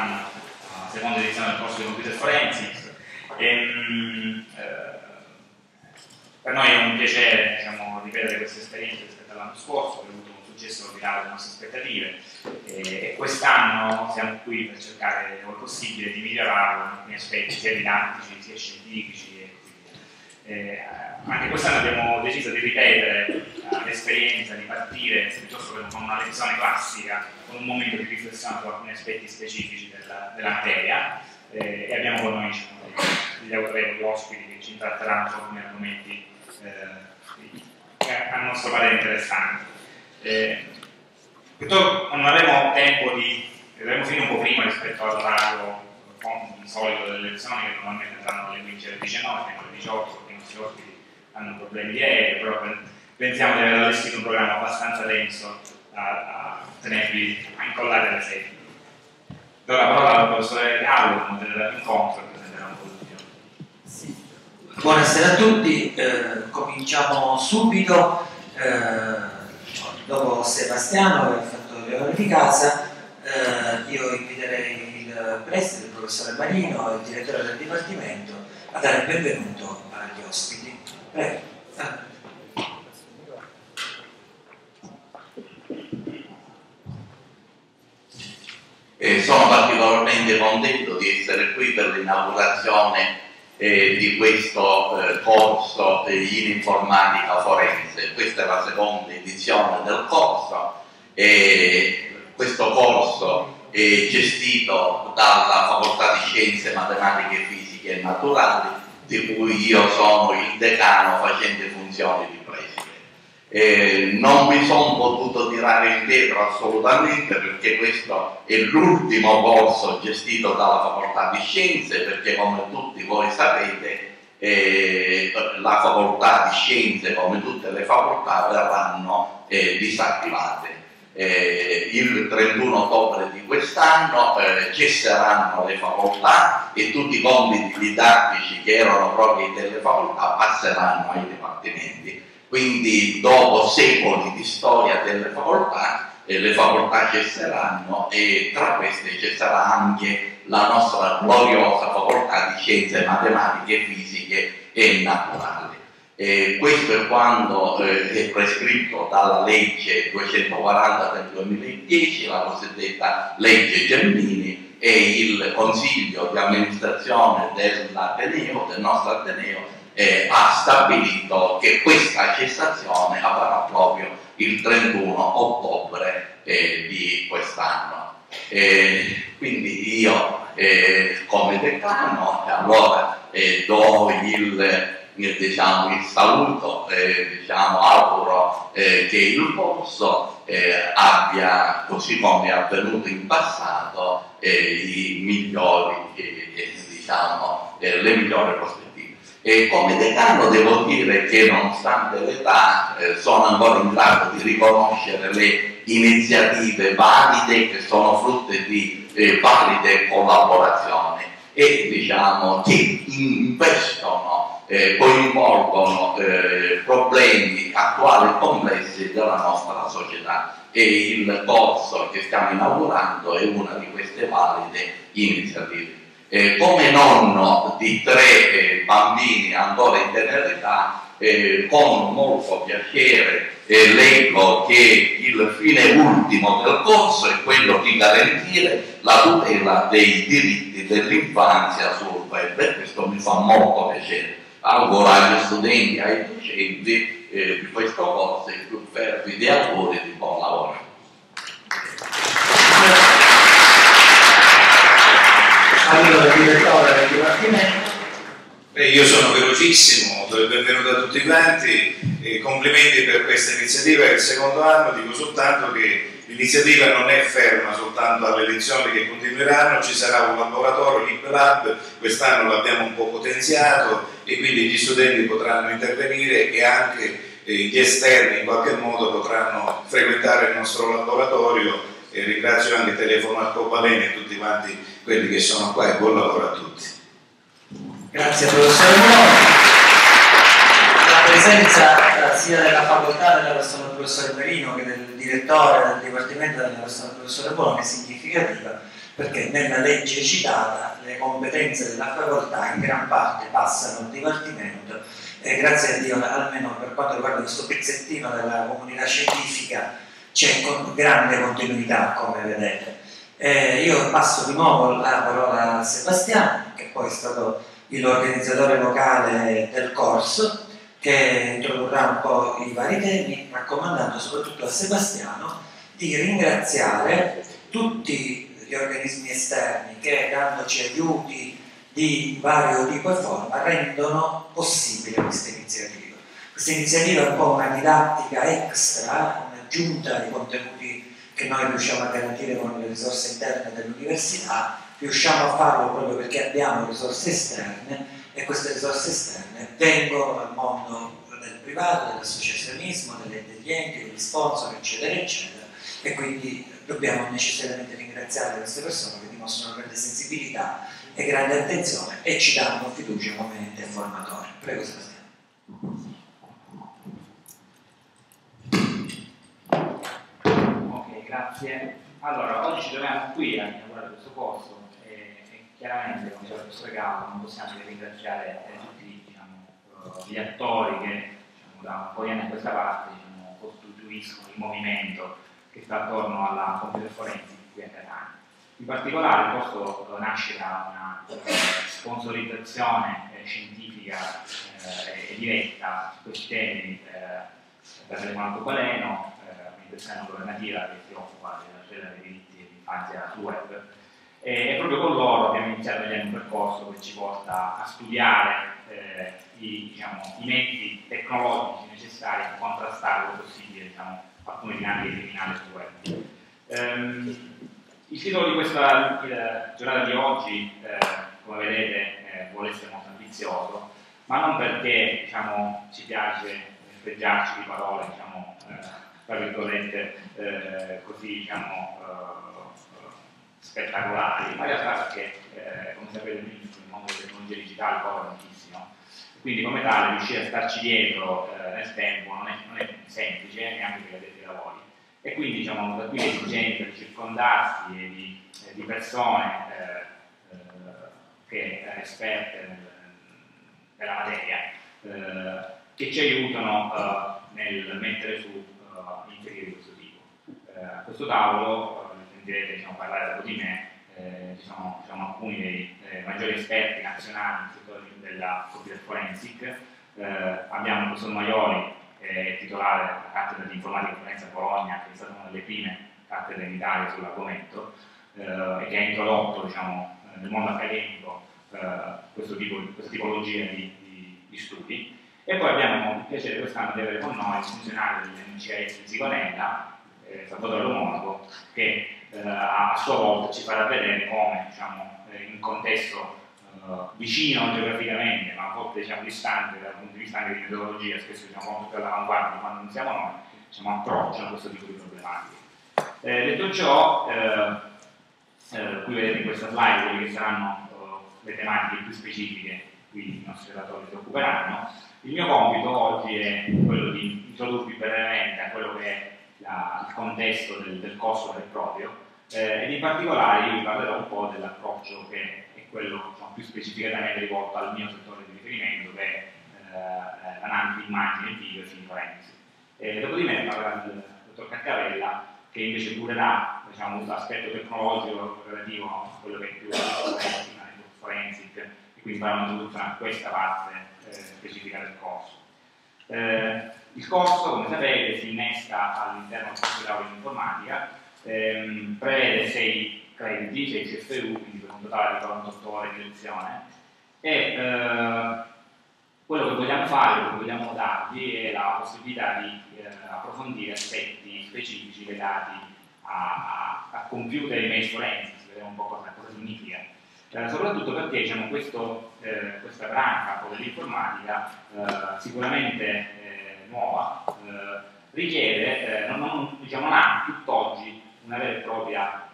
fanno la seconda edizione del corso di Computer Forensics. Per noi è un piacere, diciamo, ripetere queste esperienze rispetto all'anno scorso, che ha avuto un successo al di là delle nostre aspettative, e quest'anno siamo qui per cercare, ove possibile, di migliorarlo in alcuni aspetti sia didattici sia scientifici e così via. Anche quest'anno abbiamo deciso di ripetere l'esperienza, di partire piuttosto che con una lezione classica, con un momento di riflessione su alcuni aspetti specifici della materia, e abbiamo con noi gli autorevoli ospiti che ci intratteranno su alcuni argomenti a nostro parere interessanti. Purtroppo non avremo tempo dovremo finire un po' prima rispetto all'orario solito delle lezioni, che normalmente andranno alle 15 alle 19, fino alle 18, perché i nostri ospiti hanno problemi di aereo, però pensiamo di aver allestito un programma abbastanza denso a tenervi incollati alle 6. Do la parola al professore Gallo, che modererà l'incontro e presenterà un po' di più. Sì. Buonasera a tutti, cominciamo subito. Dopo Sebastiano che ha fatto le ore di casa, io inviterei il preside, il professore Marino, il direttore del Dipartimento, a dare il benvenuto agli ospiti. Prego. Sono particolarmente contento di essere qui per l'inaugurazione di questo corso in informatica forense. Questa è la seconda edizione del corso e questo corso è gestito dalla Facoltà di Scienze Matematiche, Fisiche e Naturali, di cui io sono il decano facente funzioni di preside. Non mi sono potuto tirare indietro assolutamente, perché questo è l'ultimo corso gestito dalla Facoltà di Scienze, perché come tutti voi sapete la Facoltà di Scienze, come tutte le facoltà, verranno disattivate. Il 31 ottobre di quest'anno cesseranno le facoltà e tutti i compiti didattici che erano propri delle facoltà passeranno ai dipartimenti. Quindi dopo secoli di storia delle facoltà, le facoltà cesseranno, e tra queste cesserà anche la nostra gloriosa Facoltà di Scienze Matematiche, Fisiche e Naturali. Questo è quanto è prescritto dalla legge 240 del 2010, la cosiddetta legge Gelmini, e il consiglio di amministrazione dell'Ateneo, del nostro Ateneo, ha stabilito che questa cessazione avverrà proprio il 31 ottobre di quest'anno. Quindi io come decano allora do il saluto, auguro che il corso abbia, così come è avvenuto in passato, le migliori prospettive. E come decano devo dire che, nonostante l'età, sono ancora in grado di riconoscere le iniziative valide che sono frutte di valide collaborazioni e che investono, coinvolgono problemi attuali e complessi della nostra società, e il corso che stiamo inaugurando è una di queste valide iniziative. Come nonno di 3 bambini ancora in tenera età, con molto piacere leggo che il fine ultimo del corso è quello di garantire la tutela dei diritti dell'infanzia sul web, e questo mi fa molto piacere. Auguro agli studenti e ai docenti di questo corso i più fervidi auguri di buon lavoro. Allora, direttore del Dipartimento. Io sono velocissimo, do il benvenuto a tutti quanti e complimenti per questa iniziativa. È il secondo anno, dico soltanto che l'iniziativa non è ferma soltanto alle lezioni che continueranno, ci sarà un laboratorio LibLab, quest'anno l'abbiamo un po' potenziato e quindi gli studenti potranno intervenire e anche gli esterni in qualche modo potranno frequentare il nostro laboratorio. E ringrazio anche Telefono Arcobaleno e tutti quanti quelli che sono qua, e buon lavoro a tutti. Grazie professore Buono. La presenza sia della facoltà della persona del professore Merino che del direttore del Dipartimento della persona del professore Buono è significativa, perché nella legge citata le competenze della facoltà in gran parte passano al Dipartimento e grazie a Dio, almeno per quanto riguarda questo pezzettino della comunità scientifica, c'è con grande continuità, come vedete. Io passo di nuovo la parola a Sebastiano, che poi è stato l'organizzatore locale del corso, che introdurrà un po' i vari temi, raccomandando soprattutto a Sebastiano di ringraziare tutti gli organismi esterni che, dandoci aiuti di vario tipo e forma, rendono possibile questa iniziativa. Questa iniziativa è un po' una didattica extra, un'aggiunta ai contenuti che noi riusciamo a garantire con le risorse interne dell'università. Riusciamo a farlo proprio perché abbiamo risorse esterne, e queste risorse esterne vengono dal mondo del privato, dell'associazionismo, degli enti, degli sponsor, eccetera, eccetera, e quindi dobbiamo necessariamente ringraziare queste persone che dimostrano grande sensibilità e grande attenzione e ci danno fiducia come ente formatore. Prego Sebastiano. Ok, grazie. Allora, oggi ci troviamo qui a inaugurare questo corso e chiaramente, come diceva il professor Gallo, non possiamo che ringraziare tutti, diciamo, gli attori che, diciamo, da un po' di anni a questa parte, diciamo, costituiscono il movimento che sta attorno alla computer forensic qui a Catania. In particolare il corso nasce da una sponsorizzazione scientifica e diretta su questi temi da Telefono Baleno, un'intersezione non governativa che si occupa della tutela dei diritti dell'infanzia sul web, e proprio con loro abbiamo iniziato un percorso che ci porta a studiare i mezzi tecnologici necessari a contrastare il possibile, diciamo, alcune dinamiche criminali sul web. Il titolo di questa giornata di oggi, come vedete, vuole essere molto ambizioso, ma non perché, diciamo, ci piace fregiarci di parole, diciamo, tra virgolette, così, diciamo, spettacolari, ma in realtà perché, come sapete benissimo, il mondo delle tecnologie digitali corre tantissimo, quindi come tale riuscire a starci dietro nel tempo non è semplice, neanche per gli addetti ai lavori. E quindi, diciamo, da qui l'esigenza di circondarsi di persone che esperte nella materia, che ci aiutano nel mettere su iniziative di questo tipo. A questo tavolo sentirete, diciamo, parlare dopo di me, ci sono, diciamo, alcuni dei maggiori esperti nazionali nel settore della computer forensic. Abbiamo il professor Maioli, titolare della cattedra di informatica forense a Bologna, che è stata una delle prime cattedre in Italia sull'argomento, e che ha introdotto, diciamo, nel mondo accademico questa tipologia di studi. E poi abbiamo il piacere quest'anno di avere con noi il funzionario dell'NCS di Sigonella, Salvatore Lomonaco, che a sua volta ci farà vedere come, diciamo, in un contesto vicino geograficamente, ma a volte, diciamo, distante dal punto di vista anche di metodologia, spesso, diciamo, molto più all'avanguardia di quando non siamo noi, diciamo, approcciano questo tipo di problematiche. Detto ciò, qui vedete in questa slide quelle che saranno le tematiche più specifiche, qui i nostri relatori si occuperanno. Il mio compito oggi è quello di introdurvi brevemente a quello che è il contesto del corso vero e proprio, ed in particolare io vi parlerò un po' dell'approccio che è quello, diciamo, più specificatamente rivolto al mio settore di riferimento, che è l'analisi di immagini e video in forensic. Dopo di me parlerà il dottor Caccarella, che invece curerà, diciamo, l'aspetto tecnologico relativo a quello che è più forensic, e quindi farà un'introduzione a questa parte specifica del corso. Il corso, come sapete, si innesta all'interno del corso di laurea in informatica, prevede 6 crediti, 6 CFU, quindi per un totale di 48 ore di lezione, e quello che vogliamo fare, quello che vogliamo darvi, è la possibilità di approfondire aspetti specifici legati a computer e email forensics, vedremo un po' cosa significa. Soprattutto perché, diciamo, questa branca dell'informatica, sicuramente nuova, richiede, diciamo, non ha tutt'oggi una vera e propria,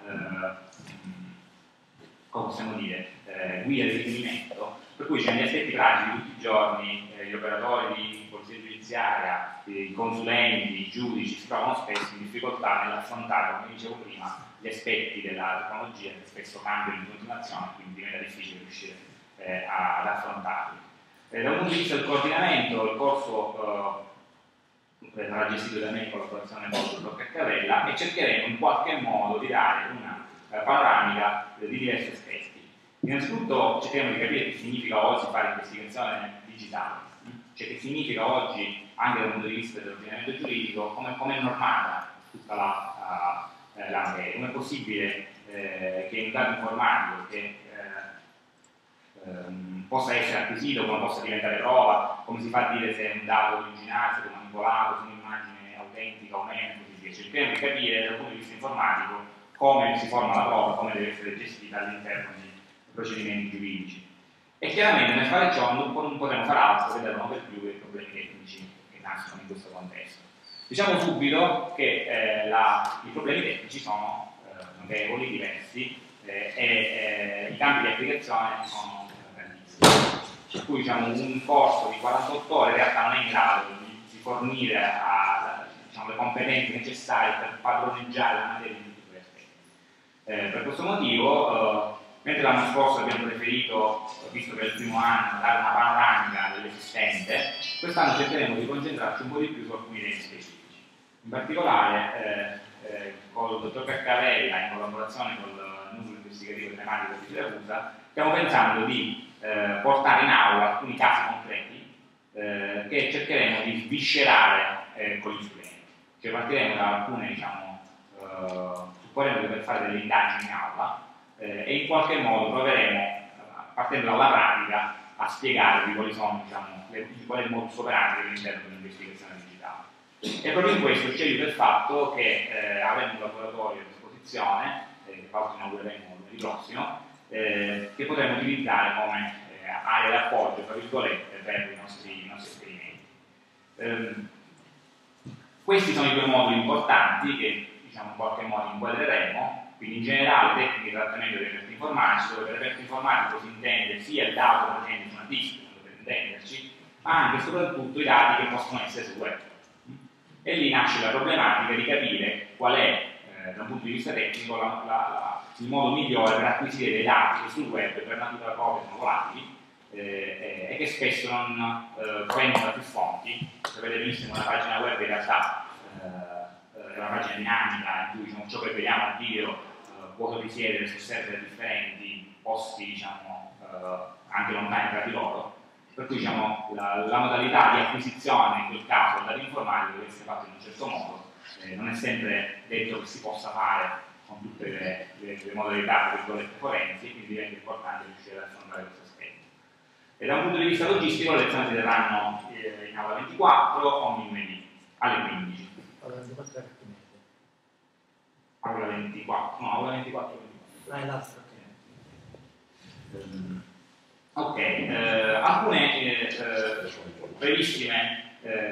come possiamo dire, guida di riferimento, per cui c'è gli aspetti pratici di tutti i giorni, gli operatori di polizia giudiziaria, giudiziaria, i consulenti, i giudici si trovano spesso in difficoltà nell'affrontare, come dicevo prima, gli aspetti della tecnologia che spesso cambiano in continuazione, quindi diventa difficile riuscire ad affrontarli. Da un punto di vista del coordinamento, il corso sarà gestito da me in collaborazione con il dottor Caccavella e cercheremo in qualche modo di dare una panoramica di diversi aspetti. Innanzitutto cercheremo di capire che significa oggi fare investigazione digitale, cioè che significa oggi, anche dal punto di vista dell'ordinamento giuridico, come è normata tutta la materia. Come è possibile che un dato informatico che possa essere acquisito, come possa diventare prova, come si fa a dire se è un dato originale, se è manipolato, se è un'immagine autentica o meno, e così via. Cerchiamo di capire dal punto di vista informatico come si forma la prova, come deve essere gestita all'interno di procedimenti giuridici. E chiaramente nel fare ciò non potremo fare altro che dare un overview dei problemi tecnici che nascono in questo contesto. Diciamo subito che i problemi tecnici sono notevoli, diversi, e i campi di applicazione sono tantissimi. Per cui diciamo, un corso di 48 ore in realtà non è in grado di fornire le competenze necessarie per padroneggiare la materia di tutti questi aspetti. Per questo motivo, mentre l'anno scorso abbiamo preferito, visto che è il primo anno, dare una panoramica dell'esistente, quest'anno cercheremo di concentrarci un po' di più su alcuni temi specifici. In particolare, con il dottor Caccavella, in collaborazione con il nucleo investigativo telematico di Siracusa, stiamo pensando di portare in aula alcuni casi concreti che cercheremo di sviscerare con gli studenti. Cioè partiremo da alcune, supporremo di dover fare delle indagini in aula e in qualche modo proveremo, partendo dalla pratica, a spiegarvi quali sono, qual è il modus operandi all'interno dell'investigazione digitale. E proprio in questo ci aiuta il fatto che avremo un laboratorio a disposizione, che tra l'altro inaugureremo lunedì prossimo, che potremo utilizzare come area d'appoggio, tra virgolette, per i nostri esperimenti. Questi sono i due moduli importanti che in qualche modo inquadreremo, quindi in generale tecniche di trattamento dei reperti informatici, dove per reperto informatico si intende sia il dato presente su una disk, per intenderci, ma anche e soprattutto i dati che possono essere sul web. E lì nasce la problematica di capire qual è, da un punto di vista tecnico, il modo migliore per acquisire dei dati che sul web per natura propria sono volatili e che spesso non provengono da più fonti. Sapete benissimo una pagina web in realtà è una pagina dinamica in cui ciò che vediamo al video può risiedere su server differenti, posti anche lontani tra di loro. Per cui la modalità di acquisizione in quel caso del dato informatico deve essere fatta in un certo modo, non è sempre detto che si possa fare con tutte le modalità forensi, quindi diventa importante riuscire ad affrontare questo aspetto. E da un punto di vista logistico le lezioni si terranno in aula 24 ogni lunedì alle 15. Aula 24 alle 15. Aula 24, no, aula 24. Ah, è l'altro, ok. Ok, alcune brevissime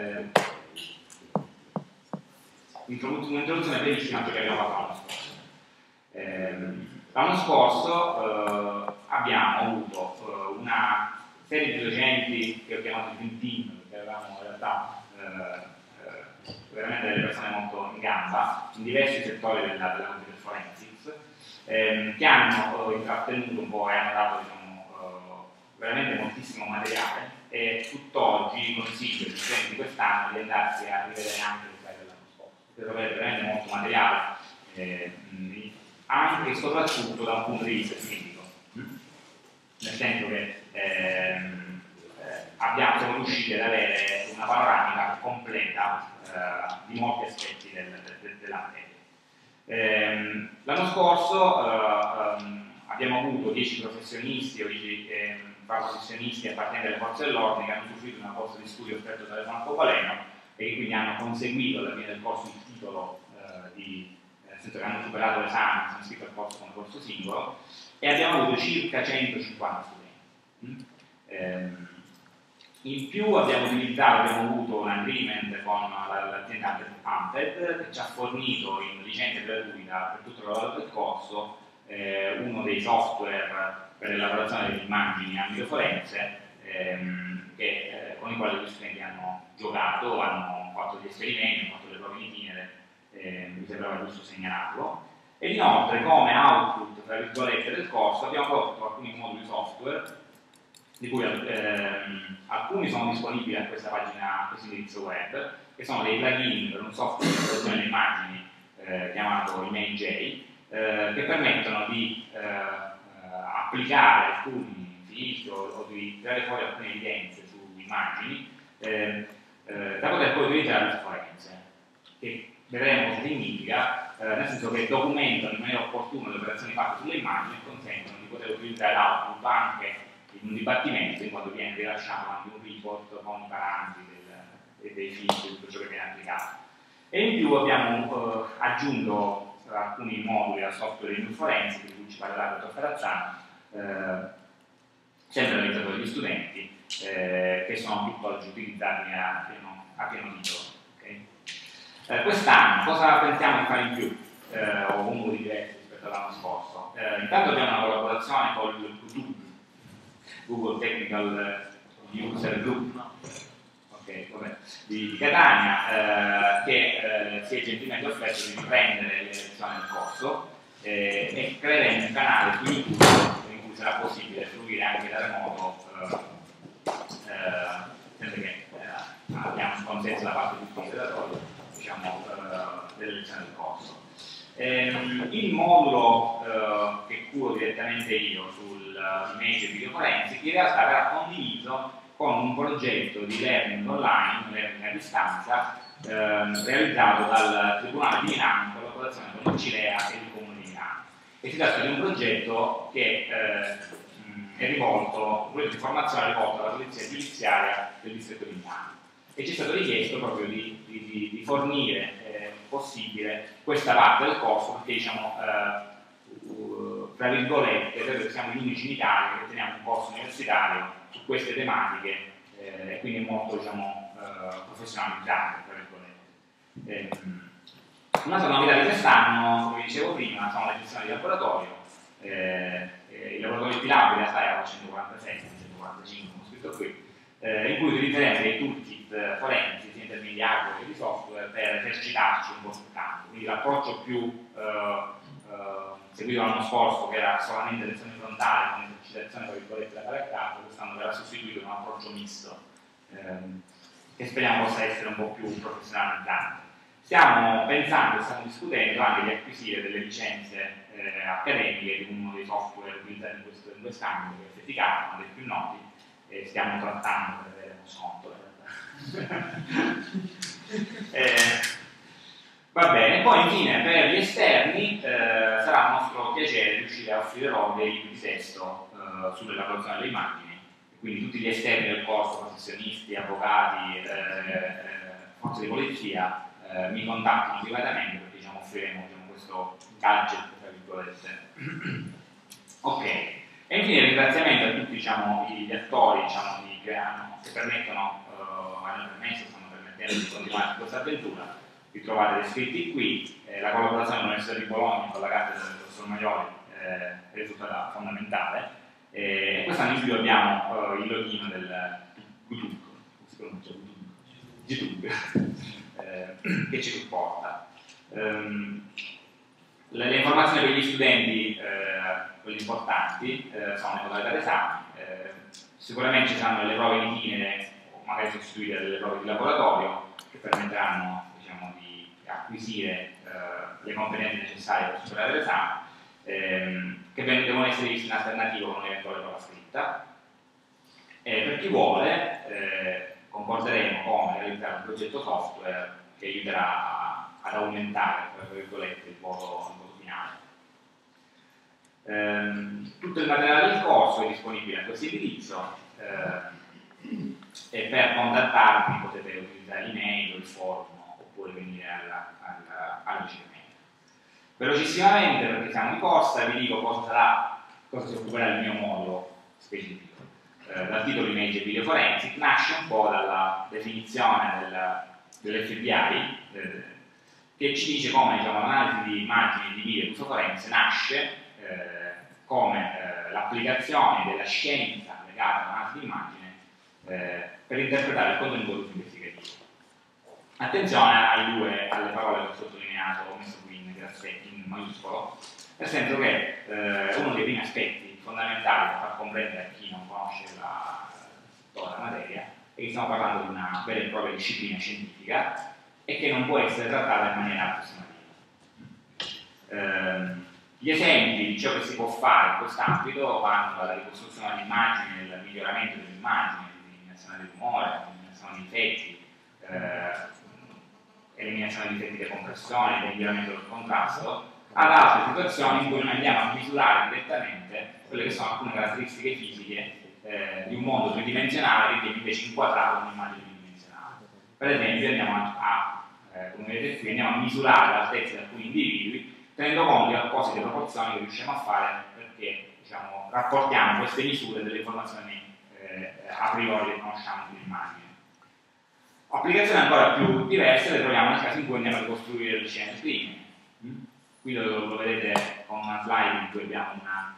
un'introduzione brevissima che abbiamo fatto l'anno scorso. Abbiamo avuto una serie di docenti che ho chiamato Dream Team, perché avevamo in realtà veramente delle persone molto in gamba in diversi settori della computer forensics, che hanno intrattenuto un po' e hanno dato veramente moltissimo materiale, e tutt'oggi consiglio agli studenti di quest'anno di andarsi a rivedere anche le slide dell'anno scorso, per avere veramente molto materiale, anche e soprattutto da un punto di vista giuridico, nel senso che siamo riusciti ad avere una panoramica completa di molti aspetti della materia. L'anno scorso abbiamo avuto 10 professionisti o 10 professionisti appartenenti alle forze dell'ordine che hanno usufruito di una borsa di studio offerta da Stefano Covaleno e che quindi hanno conseguito alla fine del corso il titolo nel senso che hanno superato l'esame, sono iscritti al corso come corso singolo, e abbiamo avuto circa 150 studenti. In più abbiamo avuto un agreement con l'azienda Amped che ci ha fornito in licenza gratuita per tutto il lavoro del corso uno dei software per l'elaborazione delle immagini in ambito forense, con con i quali gli studenti hanno giocato, hanno fatto degli esperimenti, hanno fatto le prove in itinere, mi sembrava giusto segnalarlo. Ed inoltre, come output, tra virgolette, del corso, abbiamo prodotto alcuni moduli software, di cui alcuni sono disponibili a questa pagina, a questo indirizzo web, che sono dei plugin per un software di protezione delle immagini chiamato ImageJ, che permettono di applicare alcuni filtri o di tirare fuori alcune evidenze su immagini da poter poi utilizzare le forense, che vedremo cosa significa, nel senso che documentano in maniera opportuna le operazioni fatte sulle immagini e consentono di poter utilizzare l'output anche in un dibattimento, in quanto viene rilasciato anche un report con i parametri dei filtri, tutto ciò che viene applicato. E in più abbiamo aggiunto alcuni moduli al software di Forensic, di cui ci parlerà il dottor Ferrazzano, sempre realizzato dagli studenti, che sono tutt'oggi utilizzati a pieno titolo. Okay? Quest'anno cosa pensiamo di fare in più, o comunque di diverso rispetto all'anno scorso? Intanto abbiamo una collaborazione con il Google Technical User Group, di Catania, che si è gentilmente offerto di riprendere le lezioni del corso e creeremo un canale su YouTube in cui sarà possibile fruire anche da remoto, senza che abbiamo un consenso da parte di tutti i redatori, diciamo, delle lezioni del corso. Il modulo che curo direttamente io sull'image video forensic in realtà verrà condiviso con un progetto di learning online, un learning a distanza, realizzato dal Tribunale di Milano in collaborazione con il Cilea e il Comune di Milano. E si tratta di un progetto che è rivolto, un progetto di formazione rivolto alla polizia giudiziaria del distretto di Milano. E ci è stato richiesto proprio di fornire possibile questa parte del corso, perché diciamo, tra virgolette, credo che siamo gli unici in Italia che teniamo un corso universitario su queste tematiche e quindi molto, diciamo, professionalizzato, tra virgolette. Un'altra novità di quest'anno, come dicevo prima, sono le lezioni di laboratorio. Il laboratorio T-Lab in realtà era 146, 145, come scritto qui, in cui utilizzeremo dei toolkit forensi, sia intermediari che di software, per esercitarci un po' sul campo. Quindi l'approccio più seguito l'anno scorso, che era solamente lezioni frontali con esercitazione tra virgolette da fare a caso, quest'anno verrà sostituito da un approccio misto, che speriamo possa essere un po' più professionalizzante. Stiamo pensando e stiamo discutendo anche di acquisire delle licenze accademiche di uno dei software utilizzati in quest'anno, che è FTK, uno dei più noti, e stiamo trattando per avere uno sconto. Va bene, poi infine per gli esterni sarà un nostro piacere riuscire a offrire loro dei libri di testo sull'elaborazione delle immagini, quindi tutti gli esterni del corso, professionisti, avvocati, forze di polizia, mi contattano privatamente perché diciamo, offriremo questo gadget, tra virgolette. Ok, e infine il ringraziamento a tutti diciamo, gli attori diciamo, che permettono, hanno permesso, stanno permettendo di continuare su questa avventura. Vi trovate descritti qui, la collaborazione con l'Università di Bologna con la cattedra del professor Maioli è risultata fondamentale e quest'anno in più abbiamo il login del YouTube, come si pronuncia YouTube, che ci supporta. Le informazioni per gli studenti, quelle importanti, sono le modalità d'esame, sicuramente ci saranno delle prove in itinere o magari sostituite dalle prove di laboratorio che permetteranno diciamo, di acquisire le competenze necessarie per superare l'esame, che devono essere viste in alternativa con un'eventuale prova scritta. Per chi vuole, comporteremo come realizzare un progetto software che aiuterà ad aumentare, tra virgolette, il voto finale. Tutto il materiale del corso è disponibile a questo indirizzo e per contattarmi potete utilizzare l'email o il forum oppure venire al ricevimento. Velocissimamente, perché siamo in corsa, vi dico cosa si occuperà il mio modulo specifico. Dal titolo Image Video Forensic nasce un po' dalla definizione dell'FBI che ci dice come diciamo, l'analisi di immagini di video d'uso forense nasce come l'applicazione della scienza legata all'analisi di immagine per interpretare il contenuto investigativo. Attenzione alle parole che ho sottolineato, ho messo qui in maiuscolo, nel senso che uno dei primi aspetti fondamentali da far comprendere a chi non conosce tutta la materia è che stiamo parlando di una vera e propria disciplina scientifica e che non può essere trattata in maniera approssimativa. Gli esempi di ciò che si può fare in quest'ambito vanno dalla ricostruzione dell'immagine, dal miglioramento dell'immagine, l'eliminazione del rumore, l'eliminazione di effetti, eliminazione di effetti di compressione, del miglioramento del contrasto, ad altre situazioni in cui noi andiamo a misurare direttamente quelle che sono alcune caratteristiche fisiche di un mondo tridimensionale che viene invece inquadrato in un'immagine bidimensionale. Per esempio andiamo come vedete qui, andiamo a misurare l'altezza di alcuni individui tenendo conto di apposite proporzioni che riusciamo a fare perché diciamo, rapportiamo queste misure delle informazioni a priori che conosciamo dell'immagine. Applicazioni ancora più diverse le troviamo nel caso in cui andiamo a ricostruire le scene del crimine. Qui lo vedete con una slide in cui abbiamo una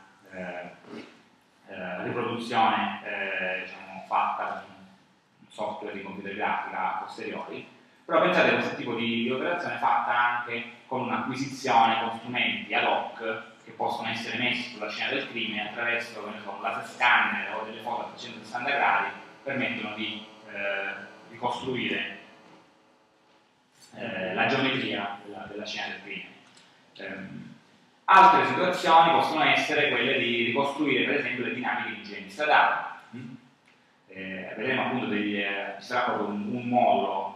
riproduzione diciamo, fatta con un software di computer grafica a posteriori, però pensate a questo tipo di operazione fatta anche con un'acquisizione, con strumenti ad hoc che possono essere messi sulla scena del crimine attraverso un laser scanner o delle foto a 360 gradi permettono di ricostruire la geometria della scena del crimine. Altre situazioni possono essere quelle di ricostruire per esempio le dinamiche di incidenti stradali. Vedremo appunto ci sarà proprio un modulo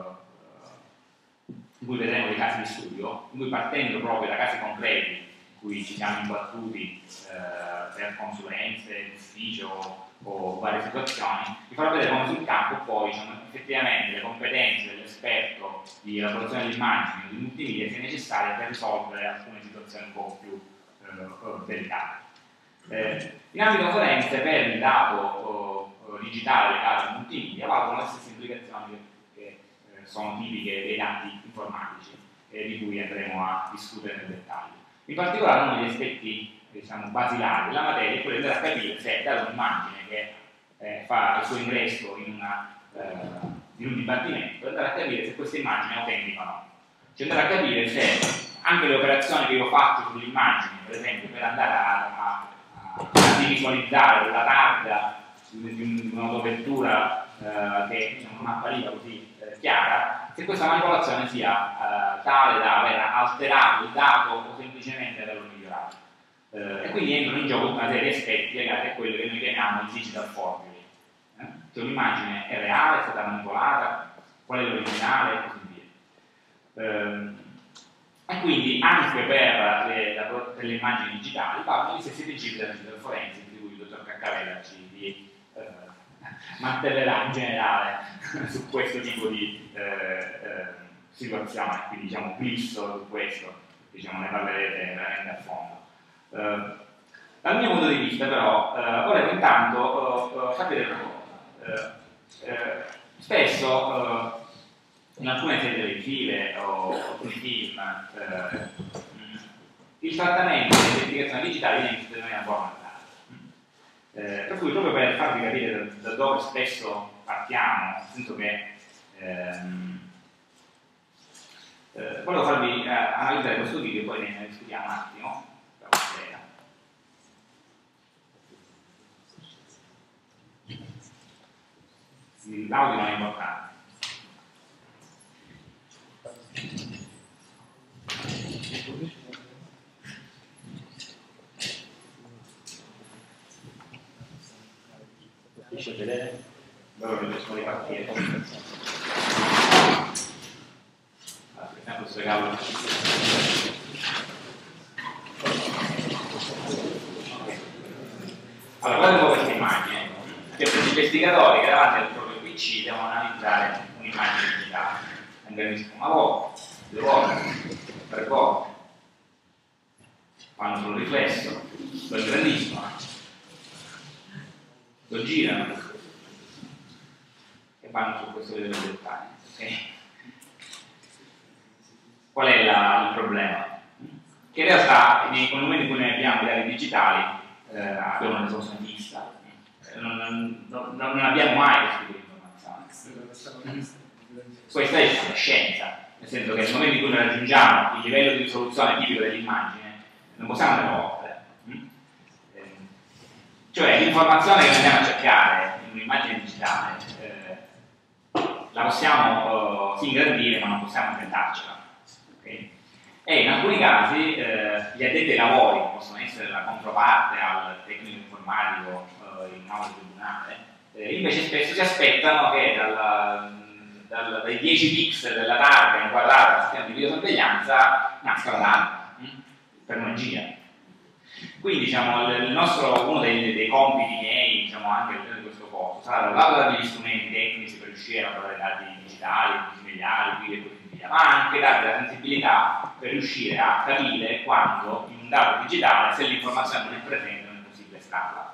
in cui vedremo dei casi di studio, in cui partendo proprio da casi concreti in cui ci siamo imbattuti per consulenze, ufficio o varie situazioni, vi farò vedere come sul campo poi diciamo, effettivamente le competenze dell'esperto di elaborazione di immagini o di multimedia siano necessarie per risolvere alcune situazioni un po' più delicate. In ambito forense per il dato digitale legato al multimedia valgono le stesse implicazioni che sono tipiche dei dati informatici di cui andremo a discutere nel dettaglio. In particolare uno degli aspetti diciamo, basilari della materia è quello di andare a capire se da un'immagine che fa il suo ingresso in un dibattimento, andare a capire se questa immagine è autentica o no. Cioè andare a capire se anche le operazioni che io faccio sull'immagine, per esempio per andare a visualizzare la targa di un'autovettura che diciamo, non appariva così chiara, se questa manipolazione sia tale da aver alterato il dato o semplicemente averlo migliorato. E quindi entrano in gioco una serie di aspetti legati a quello che noi chiamiamo il digital forgery. Cioè un'immagine è reale, è stata manipolata, qual è l'originale e così via. E quindi anche per le immagini digitali parlano di stessi principi della digital forensic di cui il dottor Caccarella ci manterrà in generale su questo tipo di situazione, quindi diciamo glisso su questo, diciamo, ne parlerete veramente a fondo. Dal mio punto di vista però volevo intanto farvi vedere una cosa. Spesso in alcune serie televisive o alcuni film il trattamento dell'investigazione digitale viene visto in maniera buona. Per cui proprio per farvi capire da dove spesso partiamo, nel senso che volevo farvi analizzare questo video e poi ne discutiamo un attimo. L'audio non è importante. Riesci a vedere? Allora riesco a ripartire. Aspettiamo questo regalo. Allora, guarda un po' questa immagine. Che per gli investigatori che davanti al proprio PC devono analizzare un'immagine digitale. Ingrandiscono una volta, due volte, tre volte. Fanno sul riflesso, lo ingrandiscono, lo girano e vanno su questo livello di dettaglio. Okay? Qual è il problema? Che in realtà nel momento in cui noi abbiamo i dati digitali abbiamo una risoluzione fissa, non abbiamo mai questo tipo di informazioni. Questa è la scienza, nel senso che nel momento in cui noi raggiungiamo il livello di risoluzione tipico dell'immagine, non possiamo andare oltre. Cioè l'informazione che andiamo a cercare in un'immagine digitale la possiamo sì ingrandire, ma non possiamo inventarcela. Okay? E in alcuni casi gli addetti ai lavori, che possono essere la controparte al tecnico informatico in aula di tribunale, invece spesso si aspettano che dai 10 pixel della targa inquadrata al sistema di videosorveglianza nasca la targa per magia. Quindi diciamo, uno dei compiti miei, diciamo, anche all'interno di questo corso, sarà dall'altro degli strumenti tecnici per riuscire a trovare dati digitali, multimediali, e così via, ma anche dare la sensibilità per riuscire a capire quando in un dato digitale, se l'informazione non è presente, non è possibile estrarla.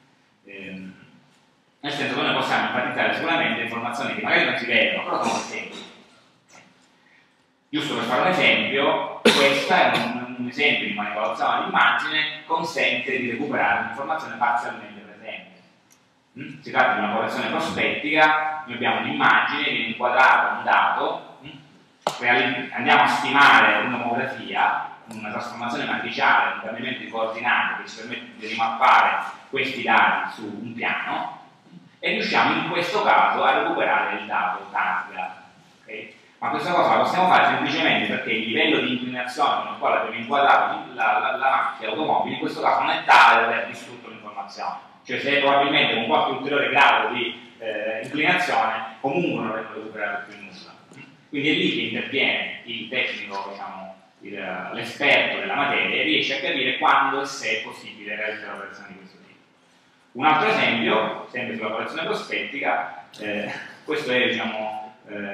Nel senso che noi possiamo enfatizzare sicuramente informazioni che magari non si vedono, però sono presenti. Giusto per fare un esempio, questa è un esempio di manipolazione di immagine, consente di recuperare un'informazione parzialmente presente. Si tratta di una correzione prospettica, noi abbiamo un'immagine, viene inquadrata un dato, andiamo a stimare un'omografia, una trasformazione matriciale, un cambiamento di coordinate che ci permette di rimappare questi dati su un piano e riusciamo in questo caso a recuperare il dato targa. Okay? Ma questa cosa la possiamo fare semplicemente perché il livello di inclinazione con il quale abbiamo inquadrato la macchina automobile in questo caso non è tale da aver distrutto l'informazione. Cioè se probabilmente con qualche ulteriore grado di inclinazione comunque non avremmo recuperato più nulla. Quindi è lì che interviene il tecnico, diciamo, l'esperto della materia e riesce a capire quando e se è possibile realizzare operazioni di questo tipo. Un altro esempio, sempre sulla correzione prospettica, questo è, diciamo,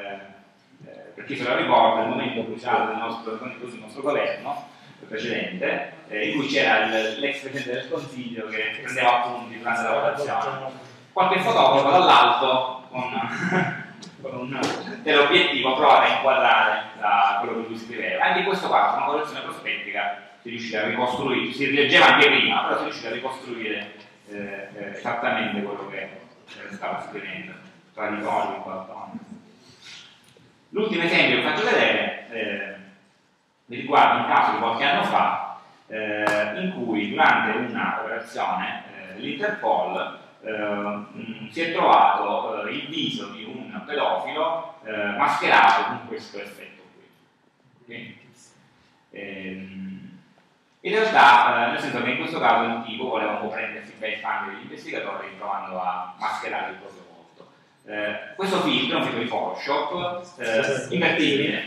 per chi se lo ricorda, il momento cruciale del nostro governo precedente, in cui c'era l'ex Presidente del Consiglio che prendeva appunti durante la votazione. Qualche fotografo dall'alto con un teleobiettivo provava a inquadrare quello che lui scriveva. Anche in questo caso una correzione prospettica si riusciva a ricostruire, si rileggeva anche prima, però si riusciva a ricostruire esattamente quello che stava scrivendo, tra i colori in qualche modo. L'ultimo esempio che faccio vedere mi riguarda un caso di qualche anno fa in cui durante una operazione dell'Interpol si è trovato il viso di un pedofilo mascherato con questo effetto qui. Okay? In realtà, nel senso che in questo caso il tipo voleva un po' prendersi bei fango degli investigatori provando a mascherare il proprio volto. Questo filtro è un filtro di Photoshop invertibile.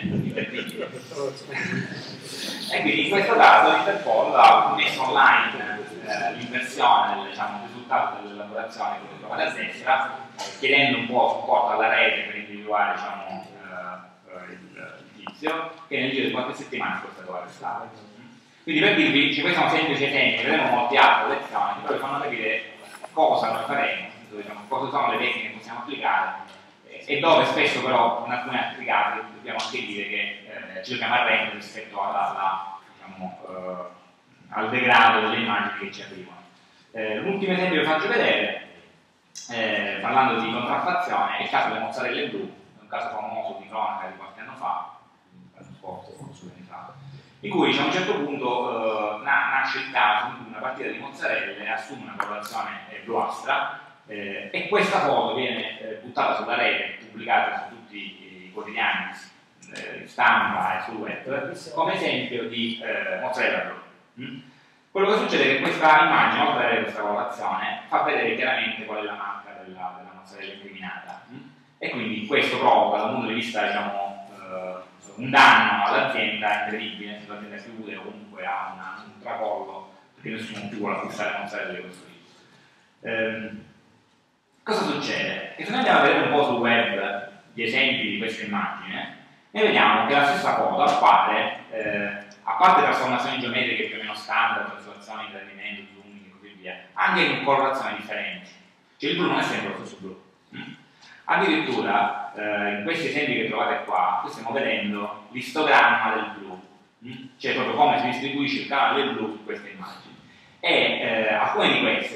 E quindi in questo caso l'Interpol ha messo online l'inversione, diciamo, del risultato dell'elaborazione che trovate a destra, chiedendo un po' supporto alla rete per individuare, diciamo, il tizio, che nel giro di qualche settimana è stato arrestato. Quindi per dirvi, questi sono semplici esempi, vedremo molti altri lezioni, però vi fanno capire cosa noi faremo, diciamo, cosa sono le tecniche che possiamo applicare e dove spesso però in alcuni altri casi dobbiamo anche dire che ci dobbiamo arrendere rispetto diciamo, al degrado delle immagini che ci arrivano. L'ultimo esempio che faccio vedere, parlando di contraffazione, è il caso delle mozzarelle blu, un caso famoso di cronaca di qualche anno fa, l'anno scorso, forse 2 anni fa, in cui a un certo punto nasce il caso in cui una partita di mozzarelle assume una colorazione bluastra e questa foto viene buttata sulla rete, pubblicata su tutti i quotidiani stampa e sul web come esempio di mozzarella blu. Quello che succede è che questa immagine, oltre ad avere questa colorazione, fa vedere chiaramente qual è la marca della mozzarella incriminata e quindi questo provoca dal punto di vista, diciamo, un danno all'azienda incredibile, se l'azienda chiude o comunque ha un tracollo perché nessuno più vuole acquistare mozzarella di questo tipo. Cosa succede? Che se noi andiamo a vedere un po' sul web gli esempi di questa immagine, noi vediamo che la stessa foto appare, a parte trasformazioni geometriche più o meno standard, trasformazioni di rendimento, zooming e così via, anche in colorazioni differenti. Cioè il blu non è sempre lo stesso blu. Addirittura in questi esempi che trovate qua, qui stiamo vedendo l'istogramma del blu, cioè proprio come si distribuisce il canale del blu su queste immagini. E alcune di queste si vede benissimo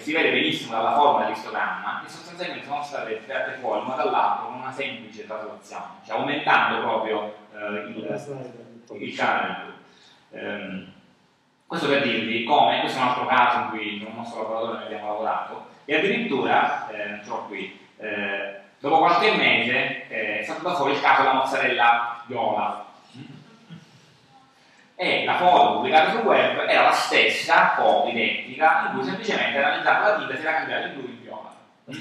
benissimo dalla forma dell'istogramma, che sostanzialmente sono state tirate fuori una dall'altra con una semplice traslazione, cioè aumentando proprio il canale. Questo per dirvi come, questo è un altro caso in cui con il nostro laboratorio abbiamo lavorato, e addirittura, non ce l'ho qui, dopo qualche mese è stato dato fuori il caso della mozzarella viola. E la foto pubblicata sul web era la stessa foto identica, in cui semplicemente analizzando la tinta si era cambiato il blu in viola.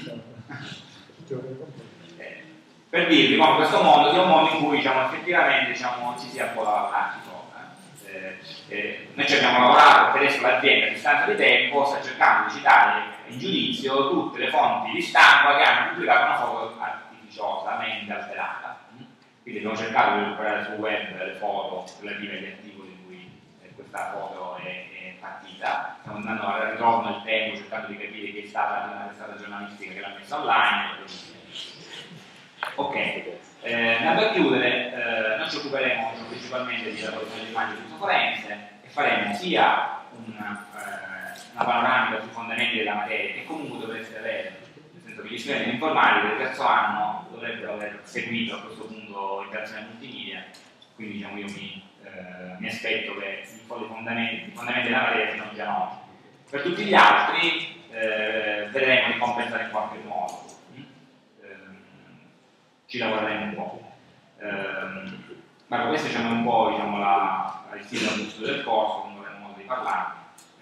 Per dirvi come questo mondo sia un mondo in cui effettivamente ci sia un po' da lavorarci sopra. Noi ci abbiamo lavorato, per adesso l'azienda a distanza di tempo sta cercando di citare in giudizio tutte le fonti di stampa che hanno pubblicato una foto artificiosamente alterata. Quindi abbiamo cercato di recuperare sul web le foto relative agli articoli in cui questa foto è partita. Stiamo andando al ritorno del tempo cercando di capire chi è stata la prima testata giornalistica che l'ha messa online. Ok, andando a chiudere, noi ci occuperemo principalmente di elaborazione di immagini di forense e faremo sia una panoramica sui fondamenti della materia che comunque dovreste avere, nel senso che gli studenti di informatica del terzo anno dovrebbero aver seguito a questo punto interazione multimedia, quindi io mi aspetto che i fondamenti della materia siano già noti. Per tutti gli altri vedremo di compensare in qualche modo. Ci lavoreremo un po'. Ma questo è un po' il filo del corso, non avremo modo di parlarne.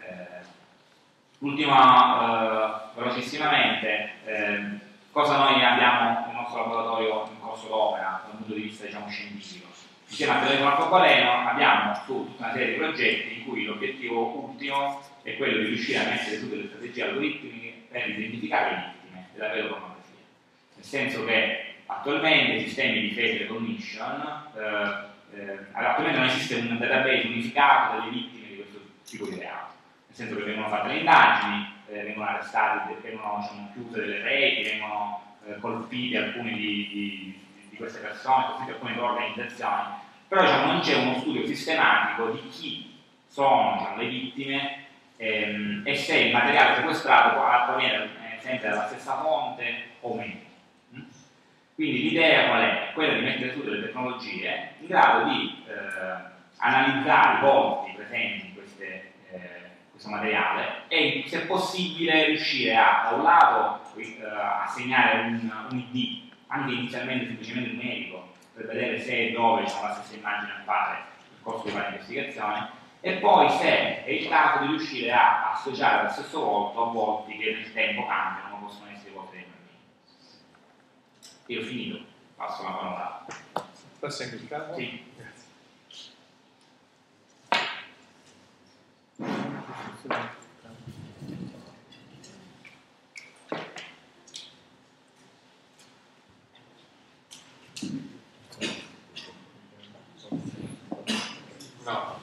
L'ultima, velocissimamente, cosa noi abbiamo nel nostro laboratorio in corso d'opera dal punto di vista scientifico. Insieme a Federico Marco Baleno abbiamo tutta una serie di progetti in cui l'obiettivo ultimo è quello di riuscire a mettere tutte le strategie algoritmiche per identificare le vittime della pedopornografia. Nel senso che attualmente i sistemi di face recognition, attualmente non esiste un database unificato delle vittime di questo tipo di reato, nel senso che vengono fatte le indagini, vengono arrestati, vengono chiuse delle reti, vengono colpiti alcuni di queste persone, colpiti alcune loro organizzazioni, però non c'è uno studio sistematico di chi sono le vittime e se il materiale sequestrato proviene sempre dalla stessa fonte o meno. Quindi l'idea qual è? È quella di mettere su delle tecnologie in grado di analizzare i volti presenti in questo materiale e, se possibile, riuscire da un lato, assegnare un ID, anche inizialmente semplicemente numerico, per vedere se e dove la stessa immagine appare nel corso di varie investigazioni, e poi, se è il caso, di riuscire a associare allo stesso volto a volti che nel tempo cambiano, ma possono essere volti dei bambini. Io ho finito, passo la parola. Sta semplificando? Sì. No.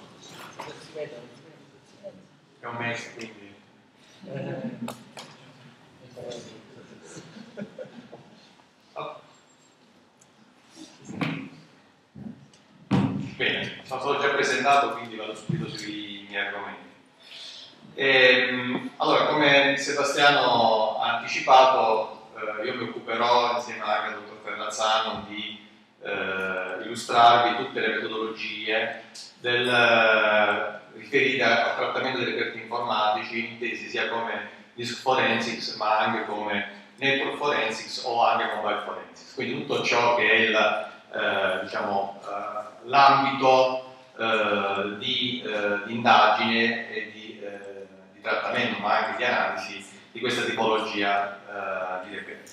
È un mese, quindi. Bene, sono stato già presentato, quindi vado subito sui miei argomenti. Allora, come Sebastiano ha anticipato, io mi occuperò insieme anche al dottor Ferrazzano di illustrarvi tutte le metodologie riferite al trattamento dei reperti informatici, intesi sia come disk forensics ma anche come network forensics o anche mobile forensics. Quindi tutto ciò che è l'ambito di indagine e di trattamento ma anche di analisi di questa tipologia di reperti.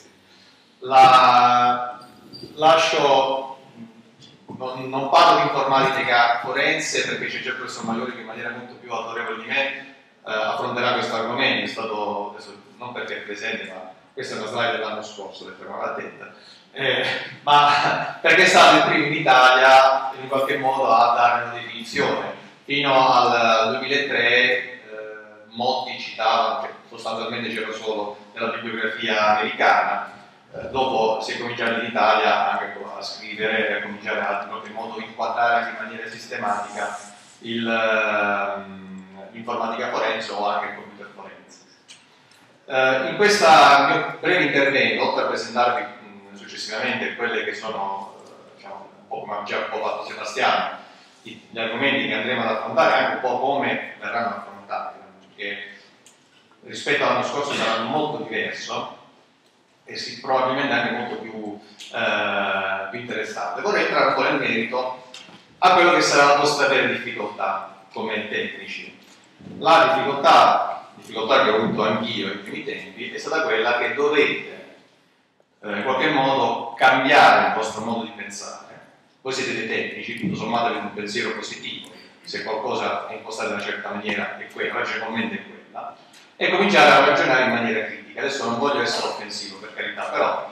Non parlo di informatica forense perché c'è già il professor Magliori che in maniera molto più autorevole di me affronterà questo argomento. È stato, adesso, non perché è presente, ma questa è una slide dell'anno scorso, le fermavo attenta, ma perché è stato il primo in Italia in qualche modo a dare una definizione. Fino al 2003 molti citavano, che sostanzialmente c'era solo nella bibliografia americana. Dopo si è cominciato in Italia anche a scrivere e a cominciare a in qualche modo inquadrare anche in maniera sistematica l'informatica forense o anche il computer forense. In questo mio breve intervento, oltre a presentarvi successivamente quelle che sono, diciamo, un po' come ha già un po' fatto Sebastiano, gli argomenti che andremo ad affrontare, anche un po' come verranno affrontati, perché rispetto all'anno scorso sarà molto diverso e probabilmente anche molto più interessante. Vorrei entrare un po' nel merito a quello che sarà la vostra vera difficoltà come tecnici. La difficoltà che ho avuto anch'io nei primi tempi è stata quella che dovete in qualche modo cambiare il vostro modo di pensare. Voi siete dei tecnici, tutto sommato avete un pensiero positivo, se qualcosa è impostato in una certa maniera è quella, ragionevolmente è quella, e cominciare a ragionare in maniera critica. Adesso non voglio essere offensivo, per carità, però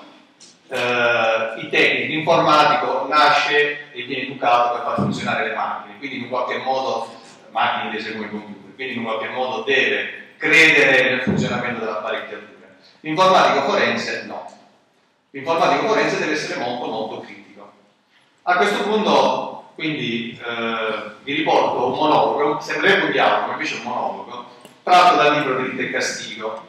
l'informatico nasce e viene educato per far funzionare le macchine, quindi in qualche modo, macchine intese come computer, quindi in qualche modo deve credere nel funzionamento dell'apparecchiatura. L'informatico forense no. L'informatico forense deve essere molto molto critico. A questo punto, quindi, vi riporto un monologo, sembrerebbe un dialogo, ma invece è un monologo, tratto dal libro Delitto e Castigo,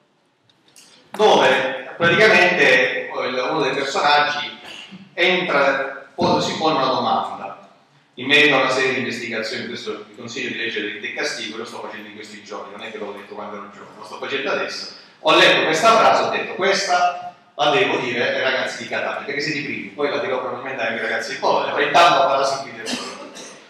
dove praticamente uno dei personaggi entra, si pone una domanda in merito a una serie di investigazioni. Questo vi consiglio di leggere Delitto e Castigo, lo sto facendo in questi giorni, non è che l'ho letto quando ero giovane, lo sto facendo adesso. Ho letto questa frase, ho detto questa la devo dire ai ragazzi di Catania, perché siete i primi, poi la dirò probabilmente anche ai ragazzi di Polonia, però intanto parla subito di loro.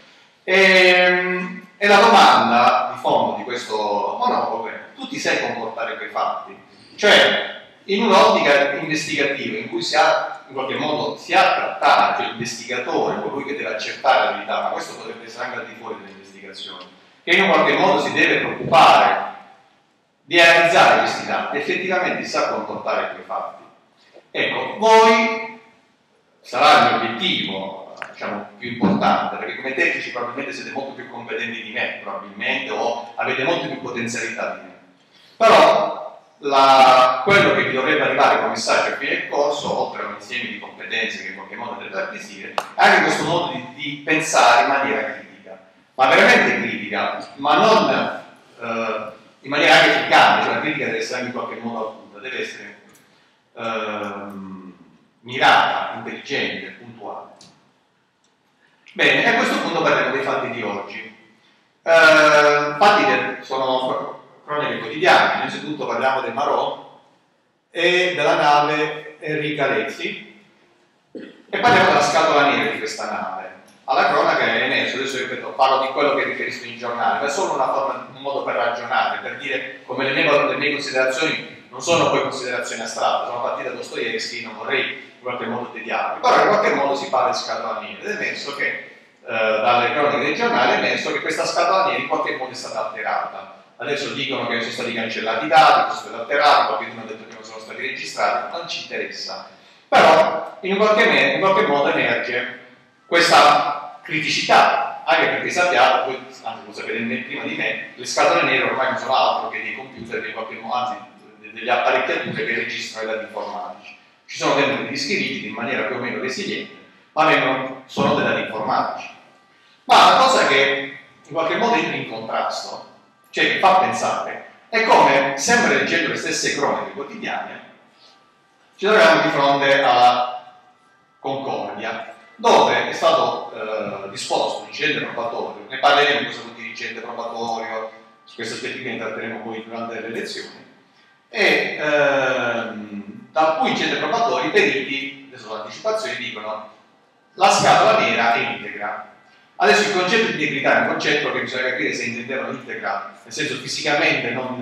E la domanda di fondo di questo monologo è: tu ti sai comportare quei fatti? Cioè, in un'ottica investigativa in cui si ha, in qualche modo, si ha a trattare, cioè l'investigatore, colui che deve accertare la verità, ma questo potrebbe essere anche al di fuori delle investigazioni, che in qualche modo si deve preoccupare di analizzare questi dati, effettivamente si sa comportare quei fatti. Ecco, voi sarà il mio obiettivo, diciamo, più importante, perché come tecnici probabilmente siete molto più competenti di me, probabilmente, o avete molte più potenzialità di me. Però quello che vi dovrebbe arrivare come messaggio a fine del corso, oltre a un insieme di competenze che in qualche modo dovete acquisire, è anche questo modo di pensare in maniera critica, ma veramente critica, ma non in maniera anche efficace, cioè la critica deve essere anche in qualche modo acuta, deve essere mirata, intelligente, puntuale. Bene, a questo punto parliamo dei fatti di oggi. Fatti sono cronache quotidiane. Innanzitutto parliamo del Marò e della nave Enrica Lezzi e parliamo della scatola nera di questa nave. Alla cronaca è emerso, adesso ripeto, parlo di quello che riferisco in giornale, ma è solo un modo per ragionare, per dire come le mie considerazioni non sono poi considerazioni astratte, sono partite da Dostoevsky, non vorrei in qualche modo tediarvi, però in qualche modo si parla di scatola nera ed è emerso che dalle cronache dei giornali è emerso che questa scatola nera in qualche modo è stata alterata. Adesso dicono che sono stati cancellati i dati, che sono stati alterati, qualcuno ha detto che non sono stati registrati, non ci interessa. Però in qualche modo emerge questa criticità, anche perché sappiate, voi, anzi lo sapete prima di me, le scatole nere ormai non sono altro che dei computer, che in qualche modo, anzi delle apparecchiature che registrano i dati informatici. Ci sono dentro dei dischi rigidi in maniera più o meno resiliente, ma sono dei dati informatici. Ma la cosa che in qualche modo entra in contrasto, cioè che fa pensare, è come, sempre leggendo le stesse cronache quotidiane, ci troviamo di fronte alla Concordia, dove è stato disposto un dirigente probatorio. Ne parleremo cosa vuol dire dirigente probatorio, su questi aspetti che intratteremo poi durante le lezioni, e da cui dirigente probatorio i periti, adesso l'anticipazione, dicono la scatola nera è integra. Adesso il concetto di integrità è un concetto che bisogna capire se intendevano integra, nel senso fisicamente non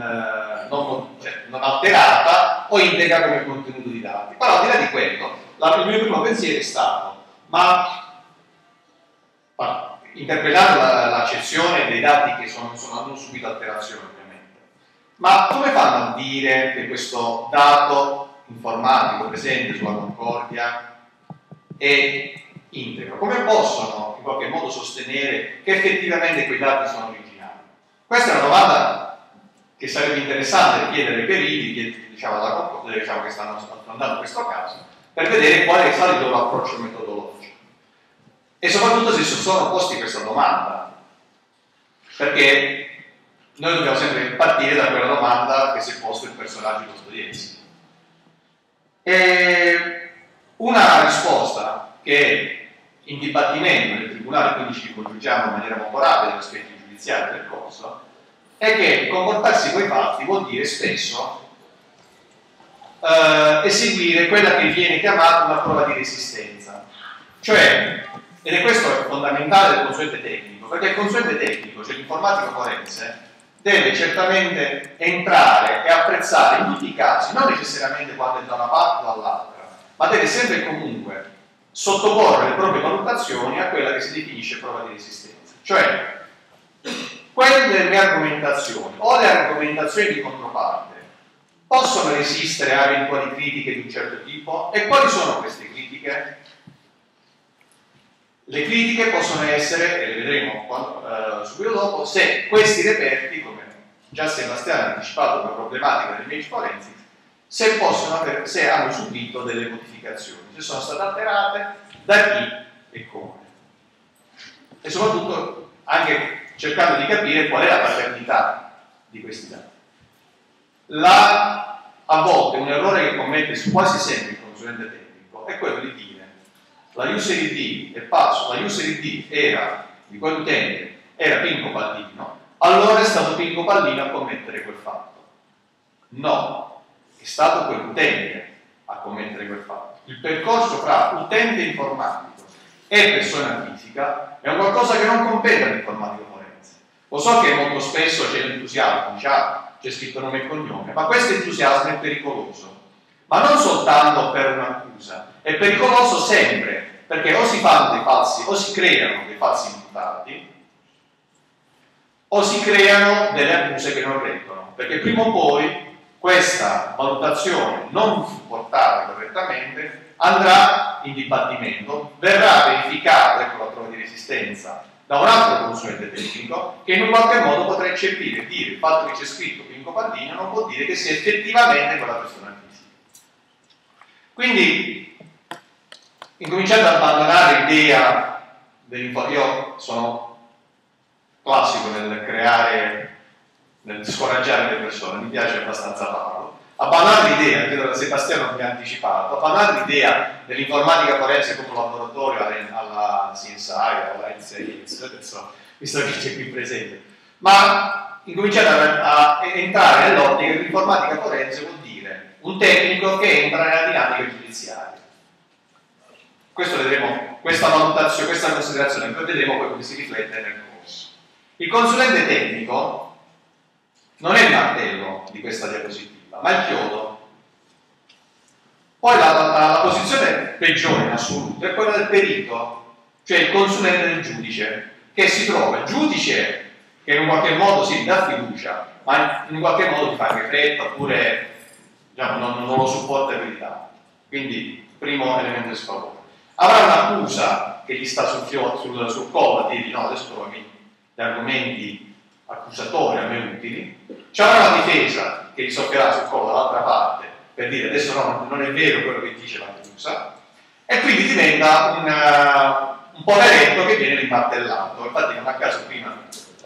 alterata, o integra come contenuto di dati. Però al di là di quello, il mio primo pensiero è stato: ma interpretando l'accezione dei dati che hanno subito alterazioni, ovviamente, ma come fanno a dire che questo dato informatico presente sulla Concordia è integro? Come possono in qualche modo sostenere che effettivamente quei dati sono originali? Questa è una domanda che sarebbe interessante chiedere ai periti, diciamo che stanno affrontando questo caso, per vedere qual è stato il loro approccio metodologico. E soprattutto se si sono posti questa domanda, perché noi dobbiamo sempre partire da quella domanda che si è posto il personaggio Dostoevskij. E una risposta che in dibattimento nel tribunale, quindi ci congiungiamo in maniera molto rapida agli aspetti giudiziari del corso, è che comportarsi coi fatti vuol dire spesso eseguire quella che viene chiamata una prova di resistenza. Cioè, ed è questo fondamentale del consulente tecnico, perché il consulente tecnico, cioè l'informatico forense, deve certamente entrare e apprezzare in tutti i casi, non necessariamente quando è da una parte o dall'altra, ma deve sempre e comunque sottoporre le proprie valutazioni a quella che si definisce prova di resistenza. Cioè, quelle argomentazioni o le argomentazioni di controparte possono resistere a eventuali critiche di un certo tipo? E quali sono queste critiche? Le critiche possono essere, e le vedremo subito dopo, se questi reperti, come già Sebastiano ha anticipato la problematica del image forensic, se hanno subito delle modificazioni, se sono state alterate, da chi e come. E soprattutto anche cercando di capire qual è la paternità di questi dati. A volte un errore che commette quasi sempre il consulente tecnico è quello di dire la user ID è passo, la user ID era di quell'utente era Pinco Pallino, allora è stato Pinco Pallino a commettere quel fatto. No, è stato quell'utente a commettere quel fatto. Il percorso fra utente informatico e persona fisica è un qualcosa che non compete all'informatico forense. Lo so che molto spesso c'è l'entusiasmo, c'è scritto nome e cognome, ma questo entusiasmo è pericoloso, ma non soltanto per un'accusa, è pericoloso sempre, perché o si fanno dei falsi, o si creano dei falsi imputati, o si creano delle accuse che non reggono, perché prima o poi questa valutazione non supportata correttamente andrà in dibattimento, verrà verificata, ecco la prova di resistenza, da un altro consulente tecnico che in un qualche modo potrà eccepire e dire il fatto che c'è scritto Pinco Pallino non vuol dire che sia effettivamente quella persona fisica. Quindi, incominciate ad abbandonare l'idea io sono classico nel scoraggiare le persone, mi piace abbastanza farlo. Abbandonare l'idea, credo che Sebastiano mi ha anticipato, abbandonare l'idea dell'informatica forense come laboratorio alla CSI o alla NCIS, visto che c'è qui presente, ma incominciate a entrare nell'ottica che l'informatica forense vuol dire un tecnico che entra nella dinamica giudiziaria. Questo vedremo, questa valutazione, questa considerazione, poi vedremo poi come si riflette nel corso. Il consulente tecnico non è il martello di questa diapositiva, ma il chiodo. Poi la posizione peggiore in assoluto è quella del perito, cioè il consulente del giudice, che si trova il giudice che in qualche modo si dà fiducia, ma in qualche modo ti fa anche fretta, oppure diciamo, non lo supporta più di tanto. Quindi, primo elemento di sfavore. Avrà un'accusa che gli sta sul collo a dirgli no, adesso trovi gli argomenti accusatori a me utili. C'è una difesa che gli soffierà sul collo dall'altra parte per dire adesso no, non è vero quello che dice l'accusa, e quindi diventa un poveretto che viene rimartellato. Infatti non a caso prima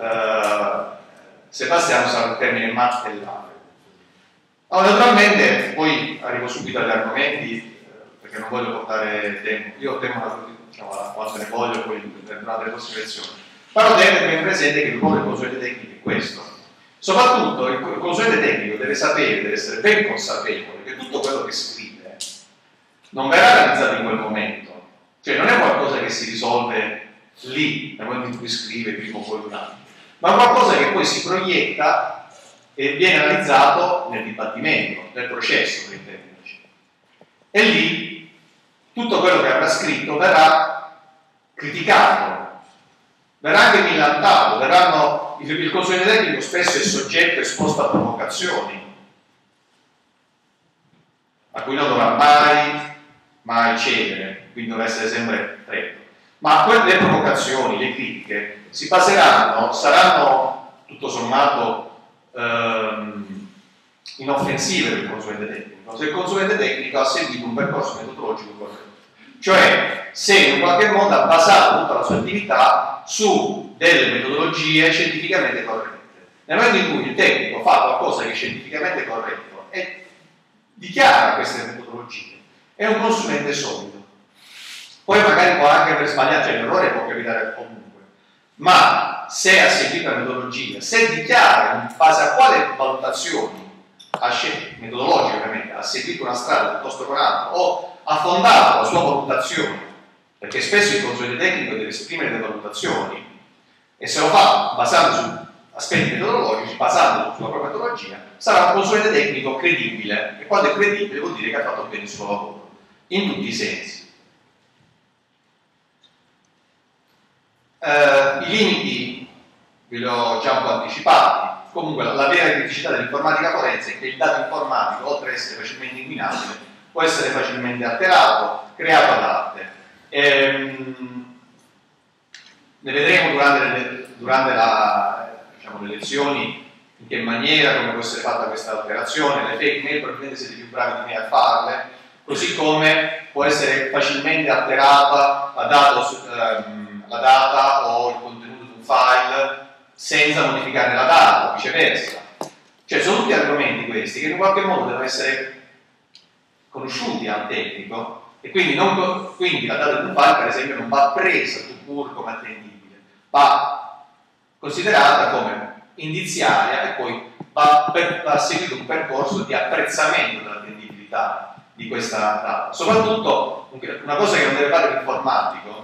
Sebastiano usa il termine martellare. Allora, naturalmente poi arrivo subito agli argomenti perché non voglio portare tempo, io temo quanto ne voglio poi durante le prossime lezioni, però deve tenere presente che il ruolo del consulente tecnico è questo. Soprattutto il consulente tecnico deve sapere, deve essere ben consapevole che tutto quello che scrive non verrà realizzato in quel momento, cioè non è qualcosa che si risolve lì, nel momento in cui scrive, prima o poi un anno, ma qualcosa che poi si proietta e viene analizzato nel dibattimento, nel processo per i tecnici. E lì tutto quello che avrà scritto verrà criticato, verrà anche millantato, il consulente tecnico spesso è soggetto esposto a provocazioni a cui non dovrà mai cedere, quindi dovrà essere sempre freddo. Ma le provocazioni, le critiche si baseranno, saranno tutto sommato inoffensive per il consulente tecnico se il consulente tecnico ha seguito un percorso metodologico corretto, cioè se in qualche modo ha basato tutta la sua attività su delle metodologie scientificamente corrette. Nel momento in cui il tecnico fa qualcosa che è scientificamente corretto e dichiara queste metodologie, è un consulente solido. Poi magari può anche aver sbagliato, cioè l'errore può capitare ovunque, ma se ha seguito la metodologia, se dichiara in base a quale valutazioni metodologiche ovviamente, ha seguito una strada piuttosto che un'altra o ha fondato la sua valutazione, perché spesso il consulente tecnico deve esprimere delle valutazioni e se lo fa basando su aspetti metodologici, basando sulla propria metodologia, sarà un consulente tecnico credibile, e quando è credibile vuol dire che ha fatto bene il suo lavoro, in tutti i sensi. I limiti ve li ho già un po' anticipati. Comunque la vera criticità dell'informatica forense è che il dato informatico, oltre ad essere facilmente inquinabile, può essere facilmente alterato, creato ad arte. Ne vedremo durante le lezioni in che maniera, come può essere fatta questa alterazione. Le fake mail probabilmente siete più bravi di me a farle, così come può essere facilmente alterata la data o il contenuto di un file senza modificare la data, o viceversa. Cioè sono tutti argomenti questi che in qualche modo devono essere conosciuti al tecnico e quindi la data di un file, per esempio, non va presa tout court come attendibile, va considerata come indiziaria e poi va seguito un percorso di apprezzamento dell'attendibilità di questa data. Soprattutto una cosa che non deve fare l'informatico,